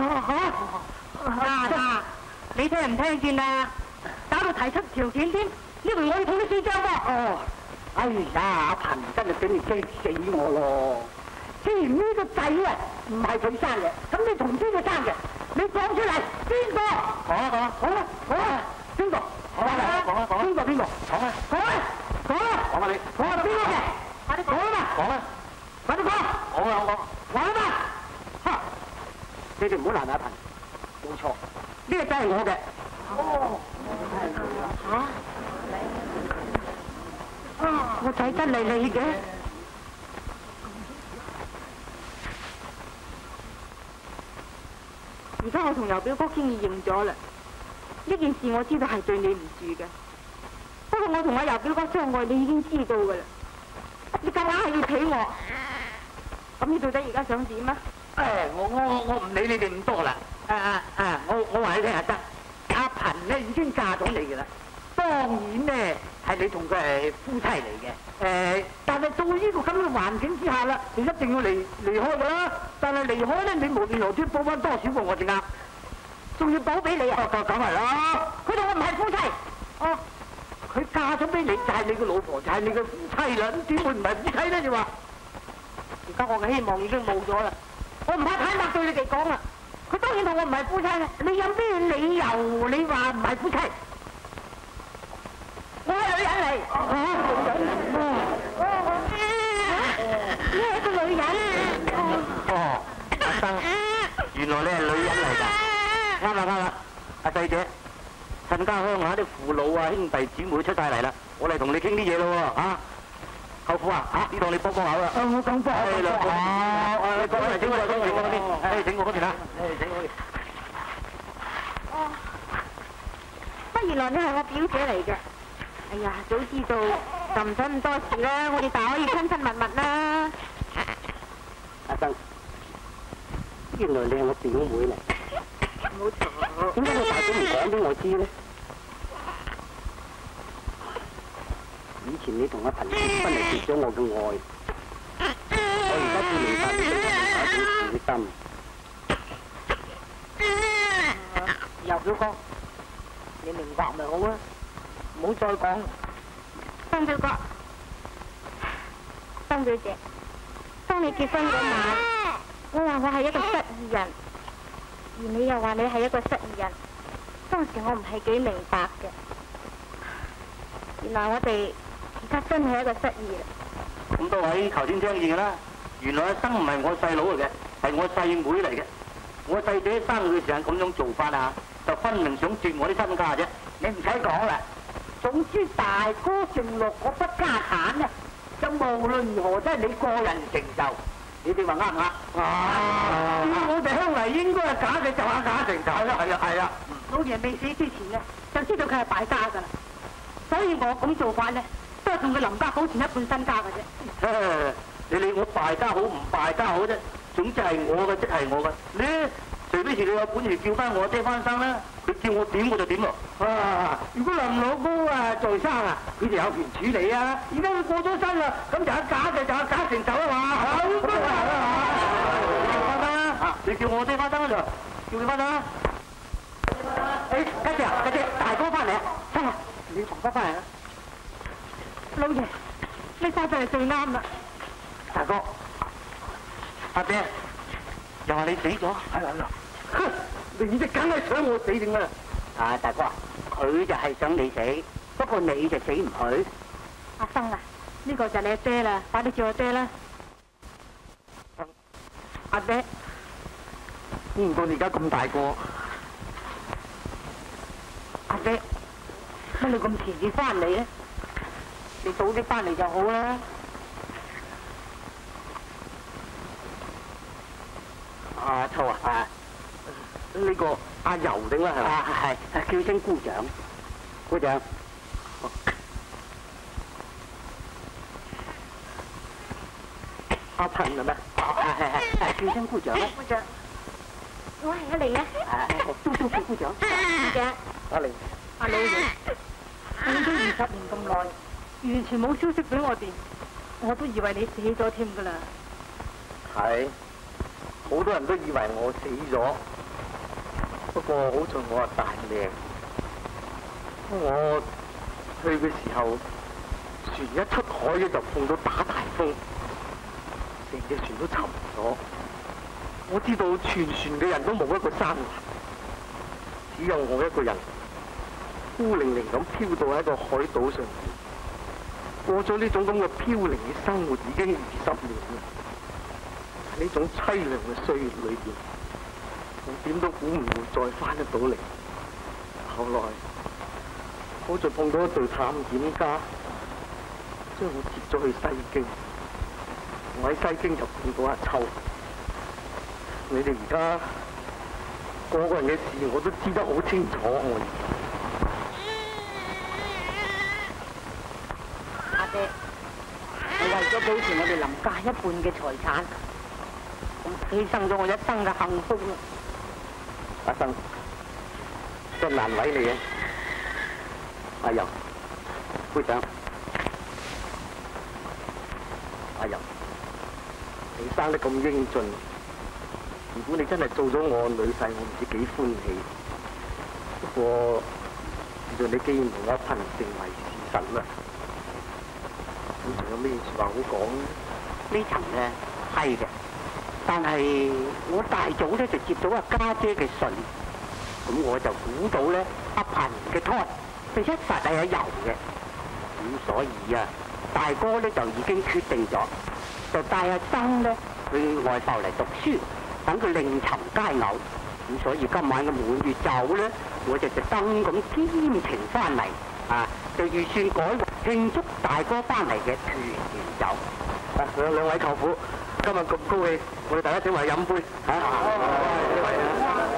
嗱，你聽唔聽見啊？打到提出條件添，呢回我要同你算賬喎。 哦，哎呀，阿貧真係俾你激死我咯！既然呢個仔啊唔係佢生嘅，咁你同邊個生嘅？你講出嚟，邊個？講啊！邊個？講啊！邊個？講啊！講啊你！講啊邊個嘅？快啲講啊嘛！講啊！快啲講！講啊！話啊嘛！哈！你哋唔好難阿貧，冇錯，呢個仔係我嘅。個仔真係你嘅。 而家我同油表哥經已認咗啦，呢件事我知道係對你唔住嘅。不過我同我油表哥相愛，你已經知道噶啦。你夾硬係要娶我，咁你到底而家想點啊？ 我唔理你哋咁多啦。我話你聽下得，阿貧咧已經嫁咗你噶啦，當然咧係你同佢係夫妻嚟嘅。但係到呢個咁嘅環境之下啦，你一定要離開噶啦。但係離開咧，你無論如何都要補翻多少個我哋啱，仲要補俾你啊！梗係啦，佢同我唔係夫妻。佢嫁咗俾你就係你嘅老婆，就係你嘅夫妻啦。咁點會唔係夫妻咧？你話？而家我嘅希望已經冇咗啦，我唔怕坦白對你哋講啦。佢當然同我唔係夫妻啦。你有咩理由你話唔係夫妻？我係女人嚟。你係個女人。阿生，原來你係女人嚟㗎。啱啦，阿細姐，趁家鄉下啲父老啊、兄弟姊妹出晒嚟啦，我嚟同你傾啲嘢咯喎，舅父啊，呢度你幫口啦。我咁幫。請過嗰邊。請過嗰邊啦。 原來你係我表姐嚟嘅。哎呀，早知道就唔使咁多事啦，我哋大可以親親密密啦。 阿生，原來你係我表妹嚟。 冇錯。 點解你大早唔講俾我知咧？以前你同阿貧真係奪咗我嘅愛，我而家先明白你對我有啲苦心。油表哥，你明白咪好啊？唔好再講。 曾表哥，曾表姐，當你結婚嗰晚，我話我係一個失意人，而你又話你係一個失意人，當時我唔係幾明白嘅。原來我哋而家真係一個失意啦。 咁多位頭先聽見嘅啦，原來阿生唔係我細佬嚟嘅，係我細妹嚟嘅。我細姐生佢嘅時間咁樣做法啊，就分明想奪我啲身家啫。 你唔使講啦，總之大哥剩落嗰筆家產咧，就無論如何都係你個人成就。你哋話啱唔啱？我哋鄉里應該係假嘅就係假成就。係啊。老爺未死之前咧，就知道佢係敗家㗎啦，所以我咁做法咧，都係同佢林家保存一半身家嘅啫。 你理我敗家好唔敗家好啫，總之係我嘅即係我嘅。你除非是你有本事叫翻我爹翻生啦，佢叫我點我就點咯。如果林老高啊在生啊，佢就有權處理啊。而家佢過咗身啦，咁就有假嘅就有假成就啊嘛。你叫我爹翻生啦，叫你翻生啦。 家姐，大哥翻嚟啊！生啊，你重新翻嚟啦。老爺，呢家就係最啱啦。大哥， 阿爹，又話你死咗？ 係啦。哼，你就梗係想我死定啦？大哥，佢就係想你死，不過你就死唔去。 阿生啊，呢個就係你阿爹啦，快啲叫我爹啦。 阿爹，估唔到你而家咁大個。阿爹，乜你咁遲至翻嚟咧？你早啲翻嚟就好啦。阿秋啊，呢個阿柔定啦係嘛？係，叫聲姑丈。姑丈， 阿貧係咩？係叫聲姑丈啦。 姑丈，我係阿玲啊。 都叫姑丈。 姑丈， 阿玲， 阿老爺，等咗20年咁耐，完全冇消息俾我哋，我都以為你死咗添㗎啦。 係，好多人都以為我死咗，不過好在我係大命。我去嘅時候，船一出海咧就碰到打大風，成隻船都沉咗。我知道全船嘅人都冇一個生還，只有我一個人孤零零咁飄到喺個海島上面。過咗呢種咁嘅飄零嘅生活已經20年啦。呢種淒涼嘅歲月裏邊，我點都估唔會再翻得到嚟。後來好在碰到一隊探險家，將我接咗去西京。我喺西京就碰到阿秋。你哋而家個個人嘅事我都知得好清楚。 阿姐，我為咗保存我哋林家一半嘅財產，咁犧牲咗我一生嘅幸福啦。 阿生，真難為你啊！阿柔，姑丈，阿柔，你生得咁英俊，如果你真係做咗我女婿，我唔知幾歡喜。不過，現在你既然同阿貧成為事實啦，咁仲有咩說話好講呢？ 呢層咧係嘅，但係我大早咧就接到阿家姐嘅信，咁我就估到咧阿貧嘅胎就一實係有油嘅，咁所以啊大哥咧就已經決定咗，就帶阿生咧去外埠嚟讀書，等佢另尋佳偶。咁所以今晚嘅滿月酒咧，我就特登咁兼程翻嚟，就預算改為慶祝大哥翻嚟嘅團圓酒。 兩位舅父，今日咁高興，我哋大家請埋飲杯嚇。